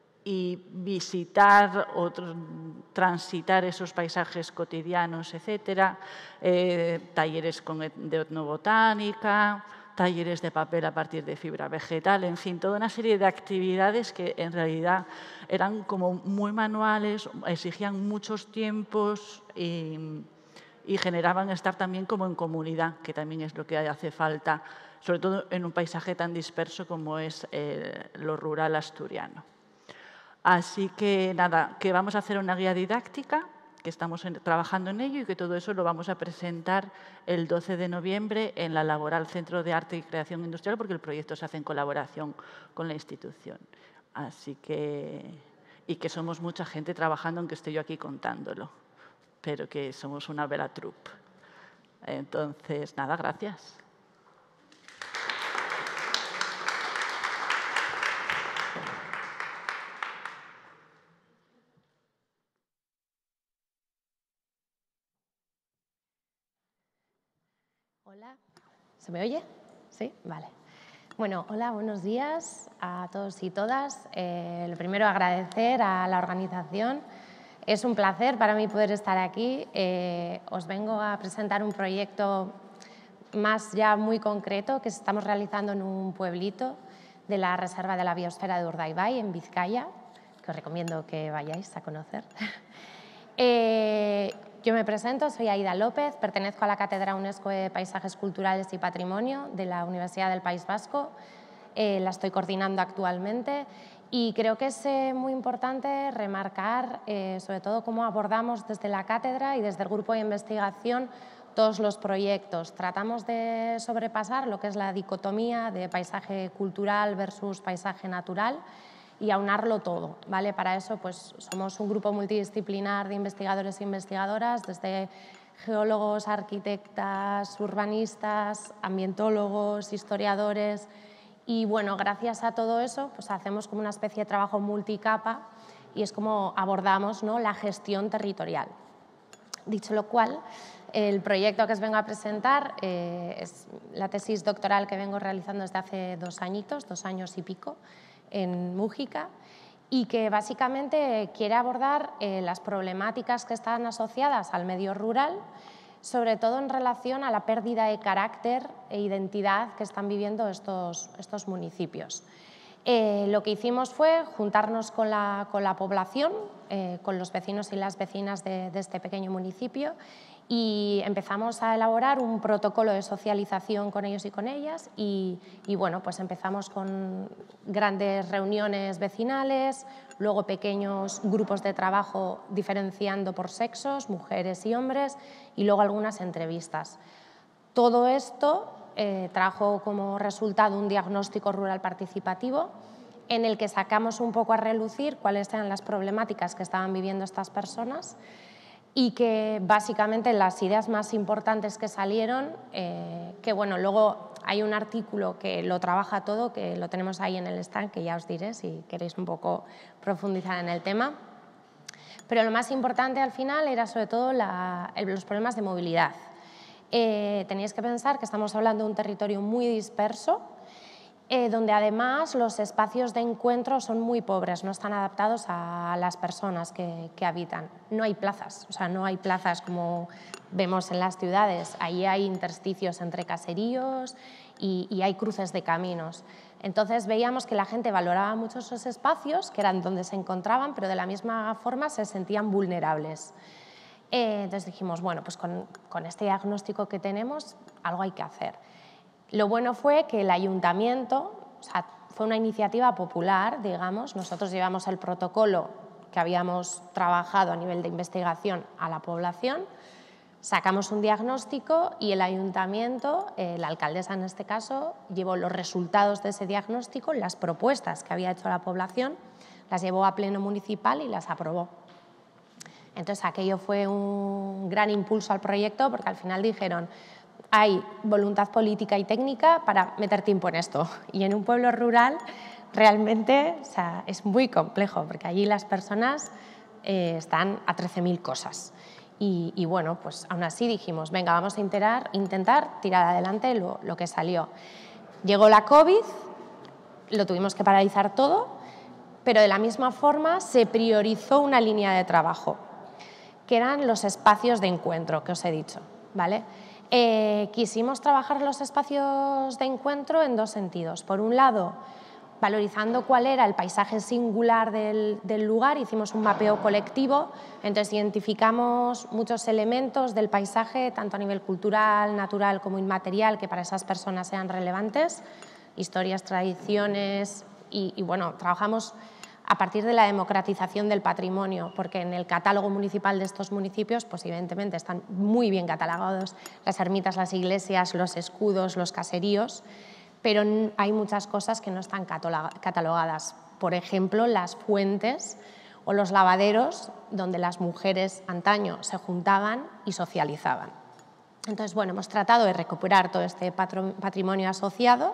Speaker 5: y visitar o transitar esos paisajes cotidianos, etcétera. Eh, talleres con, de etnobotánica, talleres de papel a partir de fibra vegetal, en fin, toda una serie de actividades que en realidad eran como muy manuales, exigían muchos tiempos y, y generaban estar también como en comunidad, que también es lo que hace falta, sobre todo en un paisaje tan disperso como es eh, lo rural asturiano. Así que, nada, que vamos a hacer una guía didáctica, que estamos en, trabajando en ello y que todo eso lo vamos a presentar el doce de noviembre en la Laboral Centro de Arte y Creación Industrial, porque el proyecto se hace en colaboración con la institución. Así que, y que somos mucha gente trabajando, aunque estoy yo aquí contándolo, pero que somos una bella troupe. Entonces, nada, gracias.
Speaker 6: Hola, ¿se me oye? Sí, vale. Bueno, hola, buenos días a todos y todas. Eh, lo primero, agradecer a la organización. Es un placer para mí poder estar aquí. Eh, os vengo a presentar un proyecto más ya muy concreto que estamos realizando en un pueblito de la Reserva de la Biosfera de Urdaibai, en Vizcaya, que os recomiendo que vayáis a conocer. eh, Yo me presento, soy Aida López, pertenezco a la Cátedra UNESCO de Paisajes Culturales y Patrimonio de la Universidad del País Vasco. Eh, la estoy coordinando actualmente y creo que es eh, muy importante remarcar eh, sobre todo cómo abordamos desde la cátedra y desde el grupo de investigación todos los proyectos. Tratamos de sobrepasar lo que es la dicotomía de paisaje cultural versus paisaje natural y aunarlo todo, ¿vale? Para eso pues, somos un grupo multidisciplinar de investigadores e investigadoras, desde geólogos, arquitectas, urbanistas, ambientólogos, historiadores, y bueno, gracias a todo eso pues, hacemos como una especie de trabajo multicapa y es como abordamos, ¿no?, la gestión territorial. Dicho lo cual, el proyecto que os vengo a presentar eh, es la tesis doctoral que vengo realizando desde hace dos añitos, dos años y pico, en Mújica, y que básicamente quiere abordar eh, las problemáticas que están asociadas al medio rural, sobre todo en relación a la pérdida de carácter e identidad que están viviendo estos, estos municipios. Eh, lo que hicimos fue juntarnos con la, con la población, eh, con los vecinos y las vecinas de, de este pequeño municipio, y empezamos a elaborar un protocolo de socialización con ellos y con ellas y, y bueno, pues empezamos con grandes reuniones vecinales, luego pequeños grupos de trabajo diferenciando por sexos, mujeres y hombres, y luego algunas entrevistas. Todo esto eh, trajo como resultado un diagnóstico rural participativo en el que sacamos un poco a relucir cuáles eran las problemáticas que estaban viviendo estas personas y que básicamente las ideas más importantes que salieron, eh, que bueno, luego hay un artículo que lo trabaja todo, que lo tenemos ahí en el stand, que ya os diré si queréis un poco profundizar en el tema, pero lo más importante al final era sobre todo la, los problemas de movilidad. Eh, tenéis que pensar que estamos hablando de un territorio muy disperso eh, donde además los espacios de encuentro son muy pobres, no están adaptados a las personas que, que habitan. No hay plazas, o sea, no hay plazas como vemos en las ciudades. Ahí hay intersticios entre caseríos y, y hay cruces de caminos. Entonces veíamos que la gente valoraba mucho esos espacios, que eran donde se encontraban, pero de la misma forma se sentían vulnerables. Eh, entonces dijimos, bueno, pues con, con este diagnóstico que tenemos, algo hay que hacer. Lo bueno fue que el ayuntamiento, o sea, fue una iniciativa popular, digamos, nosotros llevamos el protocolo que habíamos trabajado a nivel de investigación a la población, sacamos un diagnóstico y el ayuntamiento, eh, la alcaldesa en este caso, llevó los resultados de ese diagnóstico, las propuestas que había hecho la población, las llevó a pleno municipal y las aprobó. Entonces aquello fue un gran impulso al proyecto porque al final dijeron hay voluntad política y técnica para meter tiempo en esto. Y en un pueblo rural realmente, o sea, es muy complejo porque allí las personas eh, están a trece mil cosas. Y, y bueno, pues aún así dijimos, venga, vamos a intentar, intentar tirar adelante lo, lo que salió. Llegó la COVID, lo tuvimos que paralizar todo, pero de la misma forma se priorizó una línea de trabajo, que eran los espacios de encuentro que os he dicho, ¿vale? Eh, quisimos trabajar los espacios de encuentro en dos sentidos. Por un lado, valorizando cuál era el paisaje singular del, del lugar, hicimos un mapeo colectivo, entonces identificamos muchos elementos del paisaje, tanto a nivel cultural, natural como inmaterial, que para esas personas sean relevantes, historias, tradiciones y, y bueno, trabajamos a partir de la democratización del patrimonio, porque en el catálogo municipal de estos municipios, pues evidentemente están muy bien catalogados las ermitas, las iglesias, los escudos, los caseríos, pero hay muchas cosas que no están catalogadas. Por ejemplo, las fuentes o los lavaderos donde las mujeres antaño se juntaban y socializaban. Entonces, bueno, hemos tratado de recuperar todo este patrimonio asociado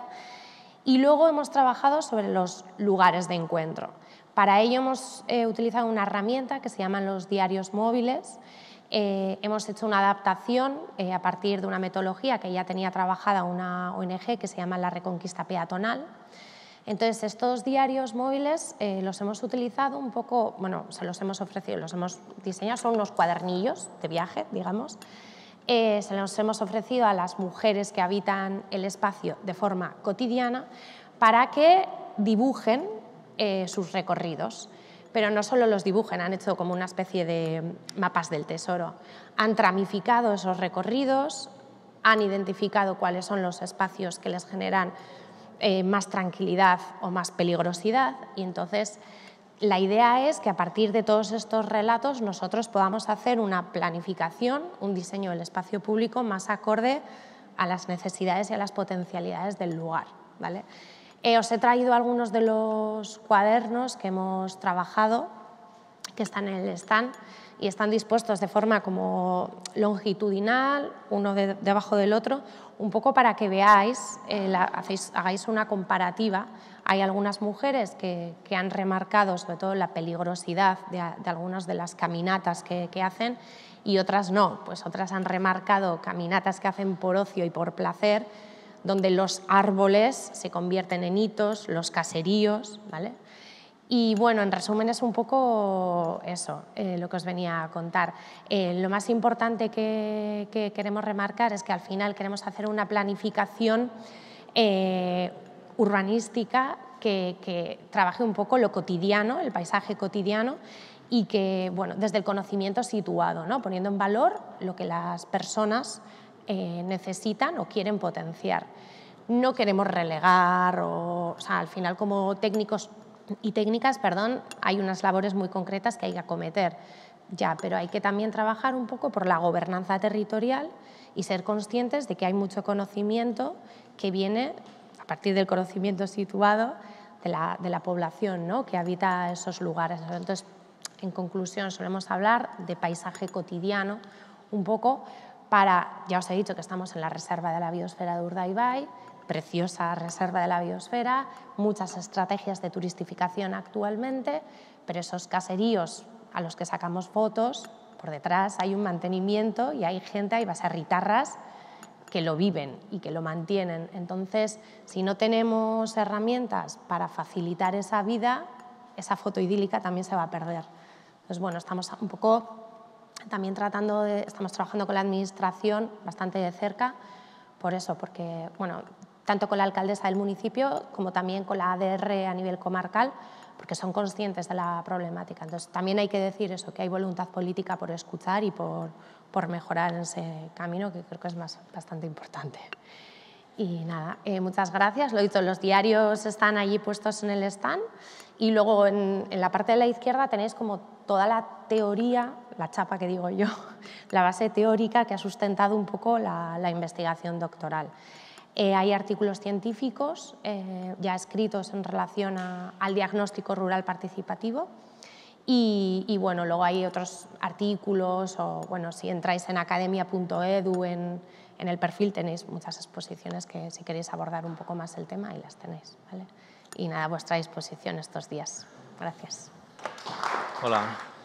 Speaker 6: y luego hemos trabajado sobre los lugares de encuentro. Para ello hemos eh, utilizado una herramienta que se llaman los diarios móviles. Eh, hemos hecho una adaptación eh, a partir de una metodología que ya tenía trabajada una O N G que se llama La Reconquista Peatonal. Entonces, estos diarios móviles eh, los hemos utilizado un poco, bueno, se los hemos ofrecido, los hemos diseñado, son unos cuadernillos de viaje, digamos. Eh, se los hemos ofrecido a las mujeres que habitan el espacio de forma cotidiana para que dibujen eh, sus recorridos. Pero no solo los dibujen, han hecho como una especie de mapas del tesoro. Han tramificado esos recorridos, han identificado cuáles son los espacios que les generan eh, más tranquilidad o más peligrosidad y entonces la idea es que a partir de todos estos relatos nosotros podamos hacer una planificación, un diseño del espacio público más acorde a las necesidades y a las potencialidades del lugar, ¿vale? Eh, os he traído algunos de los cuadernos que hemos trabajado, que están en el stand y están dispuestos de forma como longitudinal, uno de, debajo del otro, un poco para que veáis, eh, la, hacéis, hagáis una comparativa. Hay algunas mujeres que, que han remarcado sobre todo la peligrosidad de, de algunas de las caminatas que, que hacen y otras no, pues otras han remarcado caminatas que hacen por ocio y por placer, donde los árboles se convierten en hitos, los caseríos, ¿vale? Y bueno, en resumen es un poco eso, eh, lo que os venía a contar. Eh, lo más importante que, que queremos remarcar es que al final queremos hacer una planificación eh, urbanística que, que trabaje un poco lo cotidiano, el paisaje cotidiano y que, bueno, desde el conocimiento situado, ¿no? Poniendo en valor lo que las personas Eh, necesitan o quieren potenciar. No queremos relegar, o, o sea, al final como técnicos y técnicas, perdón, hay unas labores muy concretas que hay que acometer, ya, pero hay que también trabajar un poco por la gobernanza territorial y ser conscientes de que hay mucho conocimiento que viene a partir del conocimiento situado de la, de la población, ¿no? Que habita esos lugares. Entonces, en conclusión, solemos hablar de paisaje cotidiano un poco para, ya os he dicho que estamos en la Reserva de la Biosfera de Urdaibai, preciosa Reserva de la Biosfera, muchas estrategias de turistificación actualmente, pero esos caseríos a los que sacamos fotos, por detrás hay un mantenimiento y hay gente, hay baserritarras que lo viven y que lo mantienen. Entonces, si no tenemos herramientas para facilitar esa vida, esa foto idílica también se va a perder. Entonces, bueno, estamos un poco también tratando de, estamos trabajando con la administración bastante de cerca, por eso, porque, bueno, tanto con la alcaldesa del municipio como también con la A D R a nivel comarcal, porque son conscientes de la problemática. Entonces, también hay que decir eso, que hay voluntad política por escuchar y por, por mejorar en ese camino, que creo que es más, bastante importante. Y nada, eh, muchas gracias. Lo he dicho, los diarios están allí puestos en el stand y luego en, en la parte de la izquierda tenéis como toda la teoría, la chapa que digo yo, la base teórica que ha sustentado un poco la, la investigación doctoral. Eh, hay artículos científicos eh, ya escritos en relación a, al diagnóstico rural participativo y, y bueno, luego hay otros artículos o bueno, si entráis en academia punto edu en, en el perfil tenéis muchas exposiciones que si queréis abordar un poco más el tema ahí las tenéis, ¿vale? Y nada, a vuestra disposición estos días. Gracias.
Speaker 7: Hola.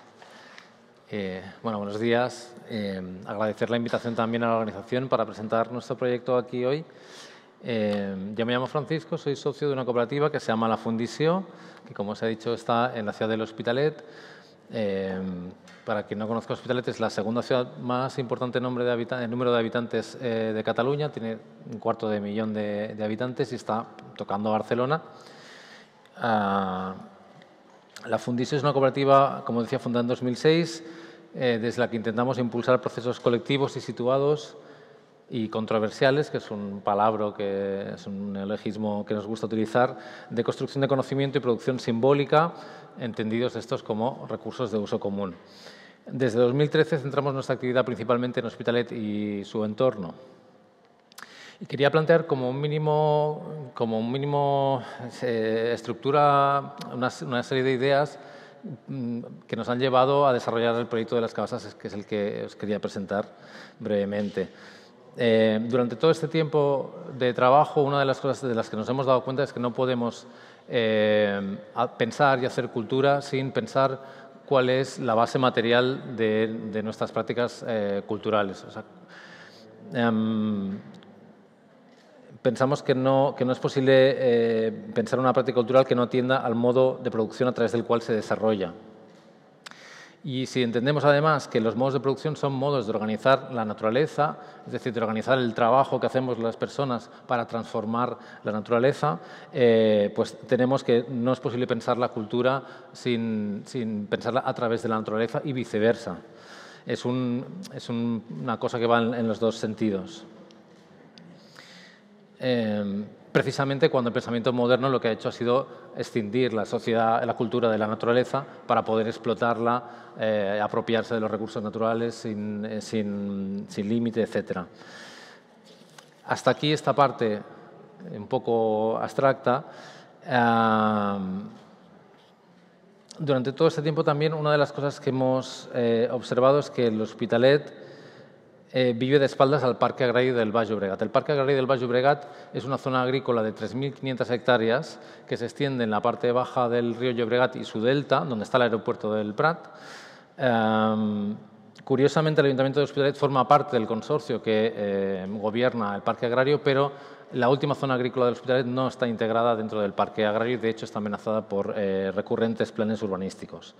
Speaker 7: Eh, bueno, buenos días. Eh, agradecer la invitación también a la organización para presentar nuestro proyecto aquí hoy. Eh, yo me llamo Francisco, soy socio de una cooperativa que se llama La Fundició, que como os he dicho está en la ciudad del Hospitalet. Eh, para quien no conozca, Hospitalet es la segunda ciudad más importante en número de habitantes, en número de habitantes eh, de Cataluña, tiene un cuarto de millón de, de habitantes y está tocando Barcelona. Uh, La Fundició es una cooperativa, como decía, fundada en dos mil seis, eh, desde la que intentamos impulsar procesos colectivos y situados y controversiales, que es un palabra, que es un neologismo que nos gusta utilizar, de construcción de conocimiento y producción simbólica, entendidos estos como recursos de uso común. Desde dos mil trece centramos nuestra actividad principalmente en Hospitalet y su entorno. Y quería plantear como un mínimo, como un mínimo eh, estructura, una, una serie de ideas mm, que nos han llevado a desarrollar el proyecto de las cabezas, que es el que os quería presentar brevemente. Eh, durante todo este tiempo de trabajo, una de las cosas de las que nos hemos dado cuenta es que no podemos eh, pensar y hacer cultura sin pensar cuál es la base material de, de nuestras prácticas eh, culturales. O sea, eh, Pensamos que no, que no es posible eh, pensar una práctica cultural que no atienda al modo de producción a través del cual se desarrolla. Y si entendemos además que los modos de producción son modos de organizar la naturaleza, es decir, de organizar el trabajo que hacemos las personas para transformar la naturaleza, eh, pues tenemos que no es posible pensar la cultura sin, sin pensarla a través de la naturaleza y viceversa. Es, un, es un, una cosa que va en, en los dos sentidos. Eh, precisamente cuando el pensamiento moderno lo que ha hecho ha sido escindir la sociedad, la cultura de la naturaleza para poder explotarla, eh, apropiarse de los recursos naturales sin, eh, sin, sin límite, etcétera. Hasta aquí esta parte un poco abstracta. Eh, durante todo este tiempo también una de las cosas que hemos eh, observado es que el Hospitalet Eh, vive de espaldas al Parque Agrario del Baix Llobregat. El Parque Agrario del Baix Llobregat es una zona agrícola de tres mil quinientas hectáreas que se extiende en la parte baja del río Llobregat y su delta, donde está el aeropuerto del Prat. Eh, curiosamente, el Ayuntamiento de Hospitalet forma parte del consorcio que eh, gobierna el Parque Agrario, pero la última zona agrícola del Hospitalet no está integrada dentro del Parque Agrario y, de hecho, está amenazada por eh, recurrentes planes urbanísticos.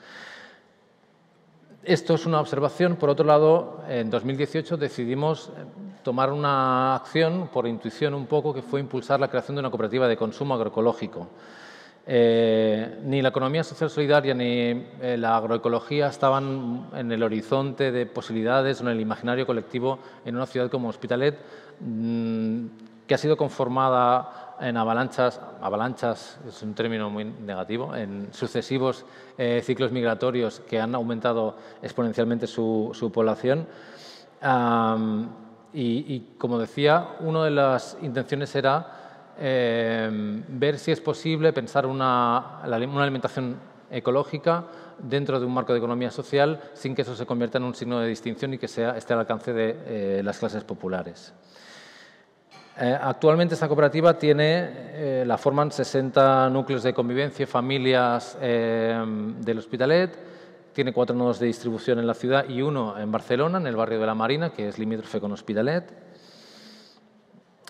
Speaker 7: Esto es una observación. Por otro lado, en dos mil dieciocho decidimos tomar una acción, por intuición un poco, que fue impulsar la creación de una cooperativa de consumo agroecológico. Eh, ni la economía social solidaria ni eh, la agroecología estaban en el horizonte de posibilidades o en el imaginario colectivo en una ciudad como Hospitalet, mmm, que ha sido conformada en avalanchas, avalanchas es un término muy negativo, en sucesivos eh, ciclos migratorios que han aumentado exponencialmente su, su población. Um, y, y, como decía, una de las intenciones era eh, ver si es posible pensar una, una alimentación ecológica dentro de un marco de economía social sin que eso se convierta en un signo de distinción y que sea, esté al alcance de eh, las clases populares. Eh, actualmente esta cooperativa tiene, eh, la forman sesenta núcleos de convivencia, familias eh, del Hospitalet, tiene cuatro nodos de distribución en la ciudad y uno en Barcelona, en el barrio de la Marina, que es limítrofe con Hospitalet.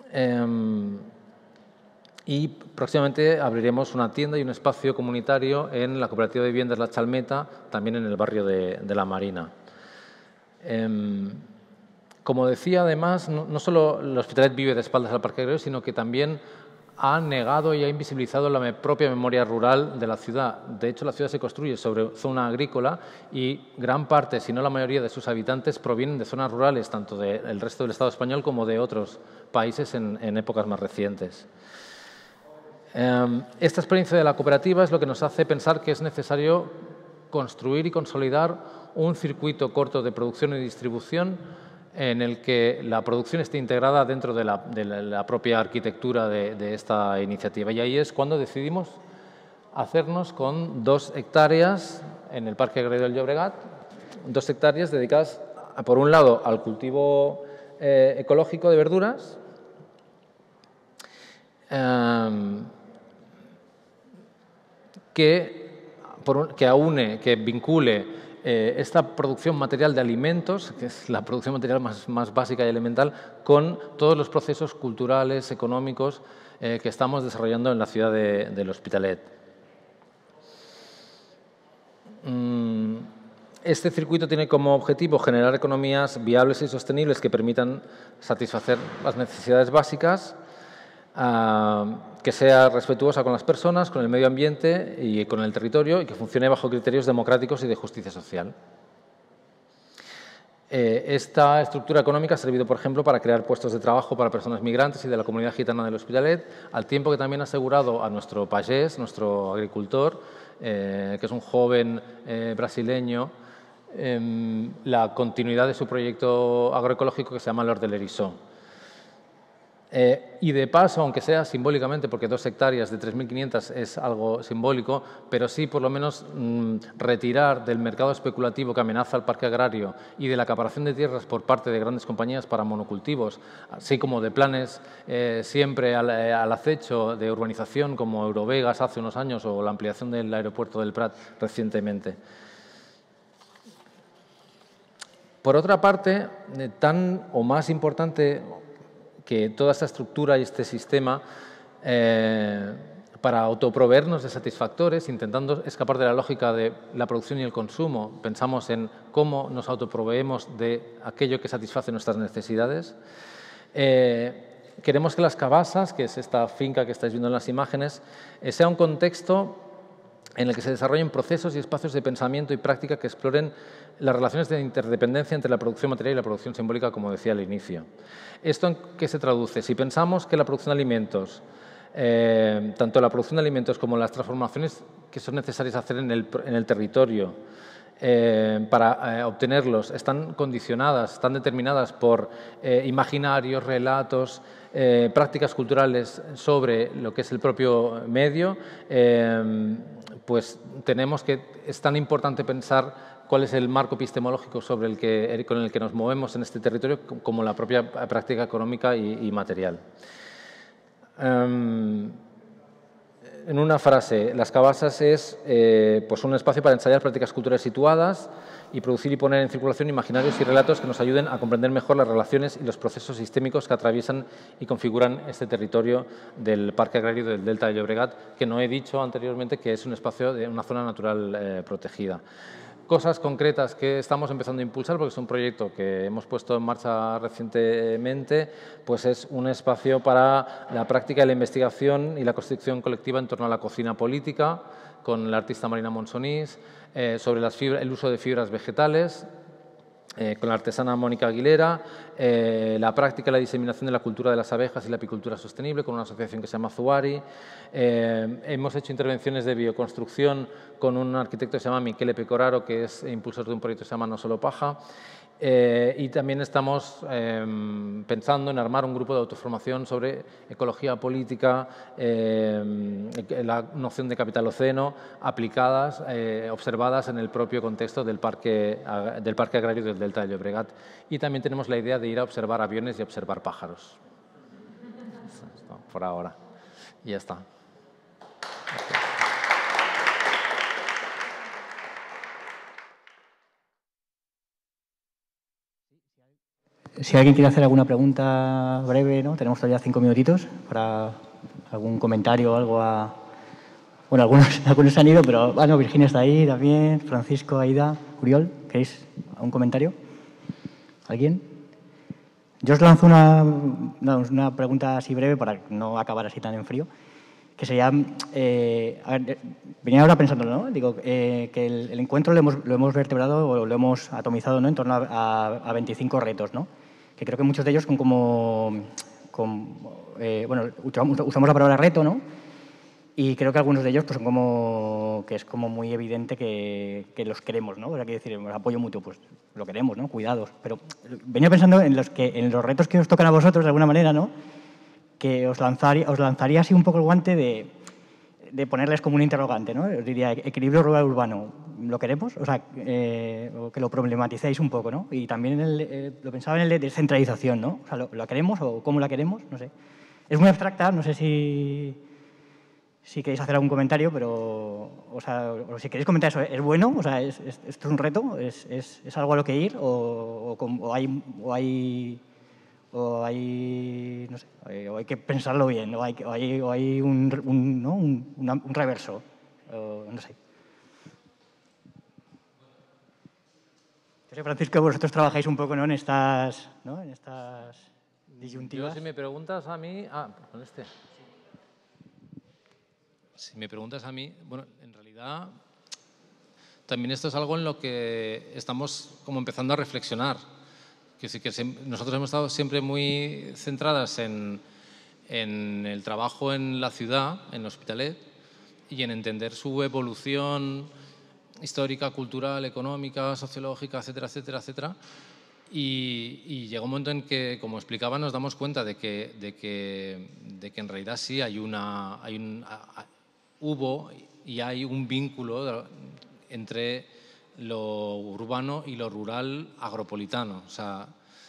Speaker 7: Eh, y próximamente abriremos una tienda y un espacio comunitario en la cooperativa de viviendas La Chalmeta, también en el barrio de, de La Marina. Eh, como decía, además, no, no solo el Hospitalet vive de espaldas al Parque Agrario, sino que también ha negado y ha invisibilizado la me propia memoria rural de la ciudad. De hecho, la ciudad se construye sobre zona agrícola y gran parte, si no la mayoría de sus habitantes, provienen de zonas rurales, tanto del resto del Estado español como de otros países en, en épocas más recientes. Eh, esta experiencia de la cooperativa es lo que nos hace pensar que es necesario construir y consolidar un circuito corto de producción y distribución en el que la producción esté integrada dentro de la, de la propia arquitectura de, de esta iniciativa. Y ahí es cuando decidimos hacernos con dos hectáreas en el Parque Agrario del Llobregat, dos hectáreas dedicadas, por un lado, al cultivo eh, ecológico de verduras, eh, que, por, que aúne, que vincule Eh, esta producción material de alimentos, que es la producción material más, más básica y elemental, con todos los procesos culturales, económicos eh, que estamos desarrollando en la ciudad de, del Hospitalet. Este circuito tiene como objetivo generar economías viables y sostenibles que permitan satisfacer las necesidades básicas, Uh, que sea respetuosa con las personas, con el medio ambiente y con el territorio y que funcione bajo criterios democráticos y de justicia social. Eh, esta estructura económica ha servido, por ejemplo, para crear puestos de trabajo para personas migrantes y de la comunidad gitana del Hospitalet, al tiempo que también ha asegurado a nuestro pagés, nuestro agricultor, eh, que es un joven eh, brasileño, eh, la continuidad de su proyecto agroecológico que se llama L'Hort de l'Hérisson. Eh, y de paso, aunque sea simbólicamente, porque dos hectáreas de tres mil quinientas es algo simbólico, pero sí por lo menos mmm, retirar del mercado especulativo que amenaza al parque agrario y de la acaparación de tierras por parte de grandes compañías para monocultivos, así como de planes eh, siempre al, eh, al acecho de urbanización como Eurovegas hace unos años o la ampliación del aeropuerto del Prat recientemente. Por otra parte, eh, tan o más importante que toda esta estructura y este sistema eh, para autoproveernos de satisfactores, intentando escapar de la lógica de la producción y el consumo, pensamos en cómo nos autoproveemos de aquello que satisface nuestras necesidades. Eh, queremos que las cabasas, que es esta finca que estáis viendo en las imágenes, eh, sea un contexto en el que se desarrollen procesos y espacios de pensamiento y práctica que exploren las relaciones de interdependencia entre la producción material y la producción simbólica, como decía al inicio. ¿Esto en qué se traduce? Si pensamos que la producción de alimentos, eh, tanto la producción de alimentos como las transformaciones que son necesarias hacer en el, en el territorio eh, para eh, obtenerlos están condicionadas, están determinadas por eh, imaginarios, relatos, eh, prácticas culturales sobre lo que es el propio medio, eh, pues tenemos que, es tan importante pensar cuál es el marco epistemológico sobre el que, con el que nos movemos en este territorio, como la propia práctica económica y, y material. Um, en una frase, las cabasas es eh, pues un espacio para ensayar prácticas culturales situadas y producir y poner en circulación imaginarios y relatos que nos ayuden a comprender mejor las relaciones y los procesos sistémicos que atraviesan y configuran este territorio del Parque Agrario del Delta del Llobregat, que no he dicho anteriormente que es un espacio de una zona natural eh, protegida. Cosas concretas que estamos empezando a impulsar, porque es un proyecto que hemos puesto en marcha recientemente, pues es un espacio para la práctica de la investigación y la construcción colectiva en torno a la cocina política, con la artista Marina Monsonís, eh, sobre las fibras, el uso de fibras vegetales, eh, con la artesana Mónica Aguilera, eh, la práctica y la diseminación de la cultura de las abejas y la apicultura sostenible con una asociación que se llama Zuari. Eh, hemos hecho intervenciones de bioconstrucción con un arquitecto que se llama Michele Pecoraro, que es impulsor de un proyecto que se llama No Solo Paja. Eh, y también estamos eh, pensando en armar un grupo de autoformación sobre ecología política, eh, la noción de capitaloceno, aplicadas, eh, observadas en el propio contexto del parque, del parque agrario del Delta del Llobregat. Y también tenemos la idea de ir a observar aviones y observar pájaros. Esto, por ahora. Y ya está.
Speaker 1: si alguien quiere hacer alguna pregunta breve, ¿no? Tenemos todavía cinco minutitos para algún comentario o algo a... Bueno, algunos, algunos han ido, pero bueno, Virginia está ahí también, Francisco, Aida, Uriol, ¿queréis un comentario? ¿Alguien? Yo os lanzo una, una, una pregunta así breve para no acabar así tan en frío, que sería, eh, a ver, venía ahora pensando, ¿no? Digo, eh, que el, el encuentro lo hemos, lo hemos vertebrado o lo hemos atomizado, ¿no? En torno a, a, a veinticinco retos, ¿no? Que creo que muchos de ellos son como, como eh, bueno, usamos la palabra reto, ¿no? Y creo que algunos de ellos pues, son como, que es como muy evidente que, que los queremos, ¿no? O sea, quiero decir, el apoyo mutuo, pues lo queremos, ¿no? Cuidados. Pero venía pensando en los, que, en los retos que os tocan a vosotros, de alguna manera, ¿no? Que os lanzaría, os lanzaría así un poco el guante de, de ponerles como un interrogante, ¿no? Os diría, equilibrio rural-urbano, ¿lo queremos? O sea, eh, o que lo problematicéis un poco, ¿no? Y también el, eh, lo pensaba en el de descentralización, ¿no? O sea, ¿lo, ¿la queremos o cómo la queremos? No sé. Es muy abstracta, no sé si... Si queréis hacer algún comentario, pero o sea, o si queréis comentar eso, ¿es bueno? O sea, ¿es, es, ¿esto es un reto? ¿Es, es, es algo a lo que ir? ¿O, o, o, hay, o, hay, o, hay, no sé, o hay que pensarlo bien? ¿O hay, o hay, o hay un, un, ¿no? un, una, un reverso? O, no sé. Yo sé, Francisco, vosotros trabajáis un poco, ¿no? en estas, ¿no? en estas disyuntivas.
Speaker 7: Yo, si me preguntas a mí... Ah, con este... Si me preguntas a mí, bueno, en realidad también esto es algo en lo que estamos como empezando a reflexionar. Que sí que nosotros hemos estado siempre muy centradas en, en el trabajo en la ciudad, en L'Hospitalet, y en entender su evolución histórica, cultural, económica, sociológica, etcétera, etcétera, etcétera. Y, y llega un momento en que, como explicaba, nos damos cuenta de que, de que, de que en realidad sí hay una... Hay un, hubo y hay un vínculo entre lo urbano y lo rural agropolitano. O sea,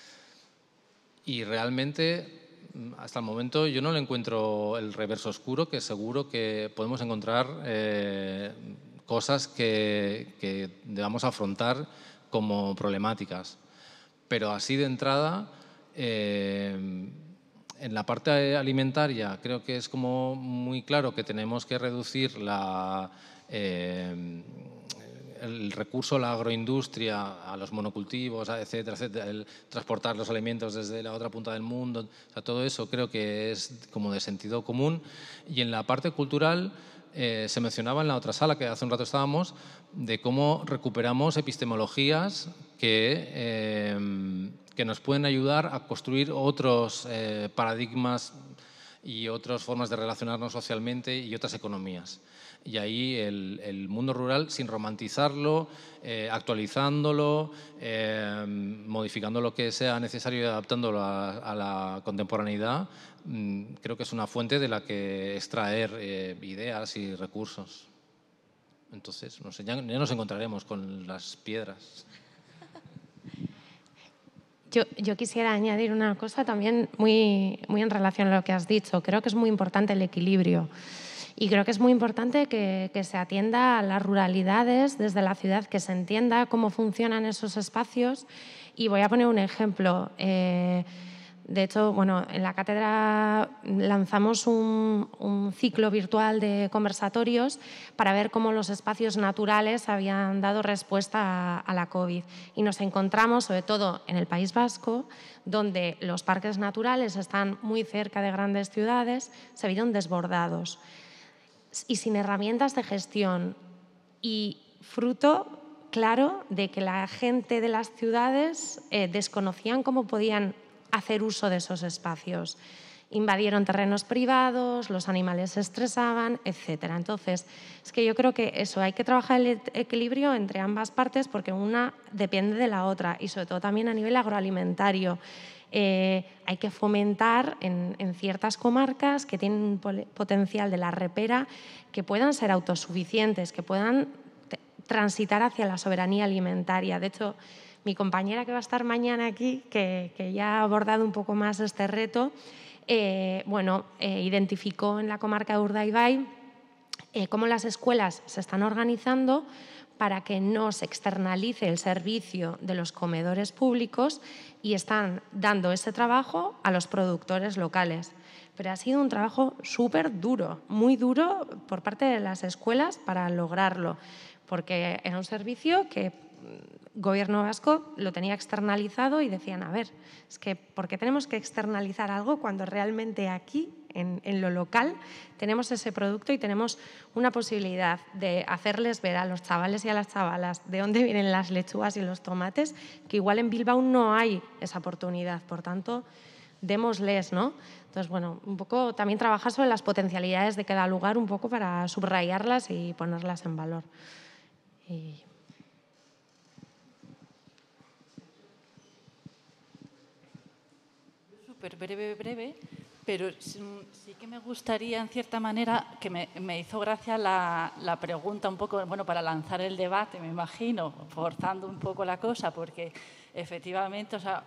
Speaker 7: y realmente, hasta el momento, yo no le encuentro el reverso oscuro, que seguro que podemos encontrar eh, cosas que, que debamos afrontar como problemáticas. Pero así de entrada... Eh, En la parte alimentaria creo que es como muy claro que tenemos que reducir la, eh, el recurso a la agroindustria, a los monocultivos, etcétera, etcétera, el transportar los alimentos desde la otra punta del mundo, o sea, todo eso creo que es como de sentido común. Y en la parte cultural eh, se mencionaba en la otra sala que hace un rato estábamos de cómo recuperamos epistemologías que... Eh, que nos pueden ayudar a construir otros eh, paradigmas y otras formas de relacionarnos socialmente y otras economías. Y ahí el, el mundo rural, sin romantizarlo, eh, actualizándolo, eh, modificando lo que sea necesario y adaptándolo a, a la contemporaneidad, mmm, creo que es una fuente de la que extraer eh, ideas y recursos. Entonces, no sé, ya, ya nos encontraremos con las piedras.
Speaker 6: Yo, yo quisiera añadir una cosa también muy, muy en relación a lo que has dicho. Creo que es muy importante el equilibrio y creo que es muy importante que, que se atienda a las ruralidades desde la ciudad, que se entienda cómo funcionan esos espacios. Y voy a poner un ejemplo. Eh, De hecho, bueno, en la cátedra lanzamos un, un ciclo virtual de conversatorios para ver cómo los espacios naturales habían dado respuesta a, a la COVID. Y nos encontramos, sobre todo en el País Vasco, donde los parques naturales están muy cerca de grandes ciudades, se vieron desbordados. Y sin herramientas de gestión y fruto claro de que la gente de las ciudades eh, desconocían cómo podían hacer uso de esos espacios. Invadieron terrenos privados, los animales se estresaban, etcétera. Entonces, es que yo creo que eso, hay que trabajar el equilibrio entre ambas partes porque una depende de la otra y sobre todo también a nivel agroalimentario. Eh, hay que fomentar en, en ciertas comarcas que tienen un potencial de la repera que puedan ser autosuficientes, que puedan transitar hacia la soberanía alimentaria. De hecho, mi compañera que va a estar mañana aquí, que, que ya ha abordado un poco más este reto, eh, bueno, eh, identificó en la comarca de Urdaibai eh, cómo las escuelas se están organizando para que no se externalice el servicio de los comedores públicos y están dando ese trabajo a los productores locales. Pero ha sido un trabajo súper duro, muy duro por parte de las escuelas para lograrlo, porque era un servicio que el Gobierno vasco lo tenía externalizado y decían, a ver, es que ¿por qué tenemos que externalizar algo cuando realmente aquí, en, en lo local, tenemos ese producto y tenemos una posibilidad de hacerles ver a los chavales y a las chavalas de dónde vienen las lechugas y los tomates, que igual en Bilbao no hay esa oportunidad, por tanto, démosles, ¿no? Entonces, bueno, un poco también trabajar sobre las potencialidades de cada lugar, un poco para subrayarlas y ponerlas en valor. Y...
Speaker 5: Súper breve, breve, pero sí que me gustaría, en cierta manera, que me, me hizo gracia la, la pregunta un poco, bueno, para lanzar el debate, me imagino, forzando un poco la cosa, porque efectivamente, o sea,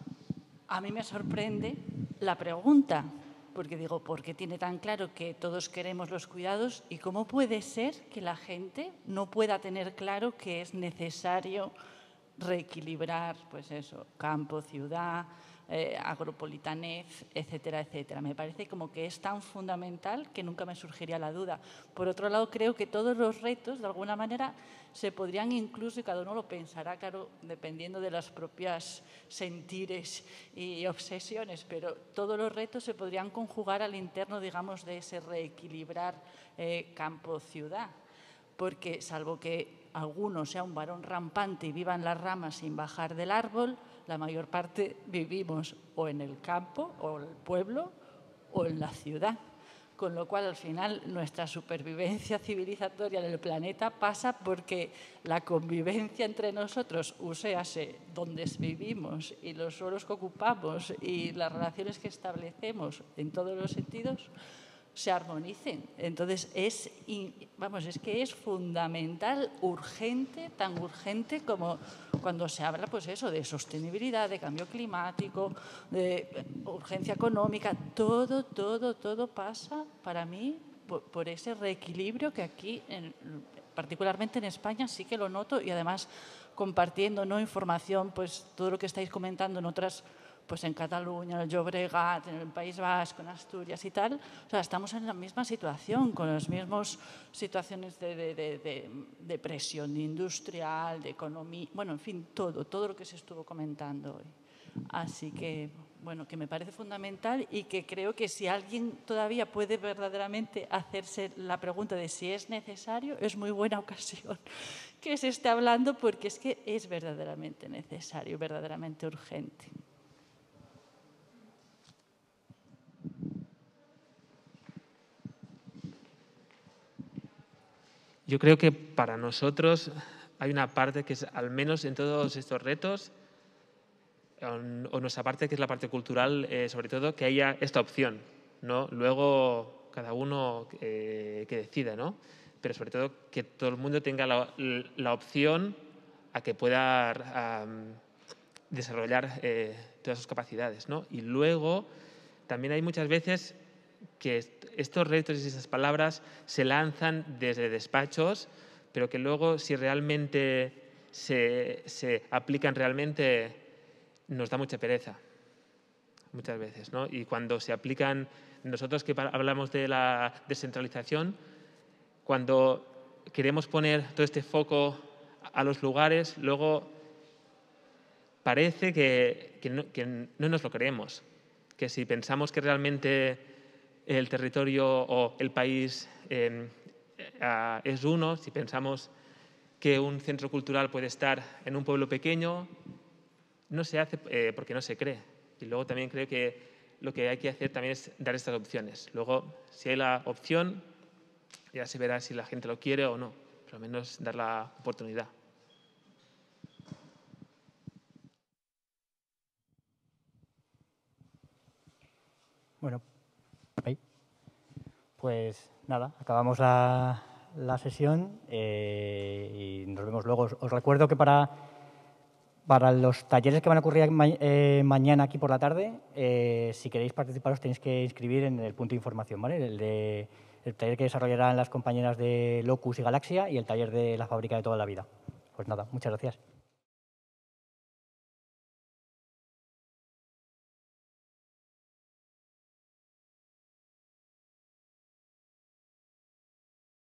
Speaker 5: a mí me sorprende la pregunta, porque digo, ¿por qué tiene tan claro que todos queremos los cuidados y cómo puede ser que la gente no pueda tener claro que es necesario reequilibrar, pues eso, campo, ciudad, eh, agropolitanez, etcétera, etcétera? Me parece como que es tan fundamental que nunca me surgiría la duda. Por otro lado, creo que todos los retos, de alguna manera, se podrían incluso, y cada uno lo pensará, claro, dependiendo de las propias sentires y obsesiones, pero todos los retos se podrían conjugar al interno, digamos, de ese reequilibrar eh, campo-ciudad. Porque, salvo que alguno sea un varón rampante y viva en las ramas sin bajar del árbol, la mayor parte vivimos o en el campo, o en el pueblo, o en la ciudad. Con lo cual, al final, nuestra supervivencia civilizatoria en el planeta pasa porque la convivencia entre nosotros, uséase donde vivimos y los suelos que ocupamos y las relaciones que establecemos en todos los sentidos, se armonicen. Entonces, es, vamos, es que es fundamental, urgente, tan urgente como cuando se habla, pues eso, de sostenibilidad, de cambio climático, de urgencia económica. Todo, todo, todo pasa, para mí, por, por ese reequilibrio que aquí, en, particularmente en España, sí que lo noto, y además compartiendo, ¿no?, información, pues todo lo que estáis comentando en otras, pues en Cataluña, en el Llobregat, en el País Vasco, en Asturias y tal. O sea, estamos en la misma situación, con las mismas situaciones de, de, de, de, de presión industrial, de economía, bueno, en fin, todo, todo lo que se estuvo comentando hoy. Así que, bueno, que me parece fundamental y que creo que si alguien todavía puede verdaderamente hacerse la pregunta de si es necesario, es muy buena ocasión que se esté hablando, porque es que es verdaderamente necesario, verdaderamente urgente.
Speaker 4: Yo creo que para nosotros hay una parte que es, al menos en todos estos retos, o nuestra parte, que es la parte cultural, eh, sobre todo, que haya esta opción, ¿no? Luego cada uno eh, que decida, ¿no? Pero sobre todo que todo el mundo tenga la, la opción a que pueda um, desarrollar eh, todas sus capacidades, ¿no? Y luego también hay muchas veces que estos retos y esas palabras se lanzan desde despachos, pero que luego, si realmente se, se aplican realmente, nos da mucha pereza, muchas veces, ¿no? Y cuando se aplican, nosotros que hablamos de la descentralización, cuando queremos poner todo este foco a los lugares, luego parece que, que, no, que no nos lo creemos, que si pensamos que realmente el territorio o el país eh, eh, es uno, si pensamos que un centro cultural puede estar en un pueblo pequeño, no se hace eh, porque no se cree. Y luego también creo que lo que hay que hacer también es dar estas opciones. Luego, si hay la opción, ya se verá si la gente lo quiere o no, pero al menos dar la oportunidad.
Speaker 1: Bueno, pues nada, acabamos la, la sesión eh, y nos vemos luego. Os, os recuerdo que para para los talleres que van a ocurrir ma eh, mañana aquí por la tarde, eh, si queréis participar os tenéis que inscribir en el punto de información, ¿vale? El, de, el taller que desarrollarán las compañeras de Locus y Galaxia y el taller de la fábrica de toda la vida. Pues nada, muchas gracias.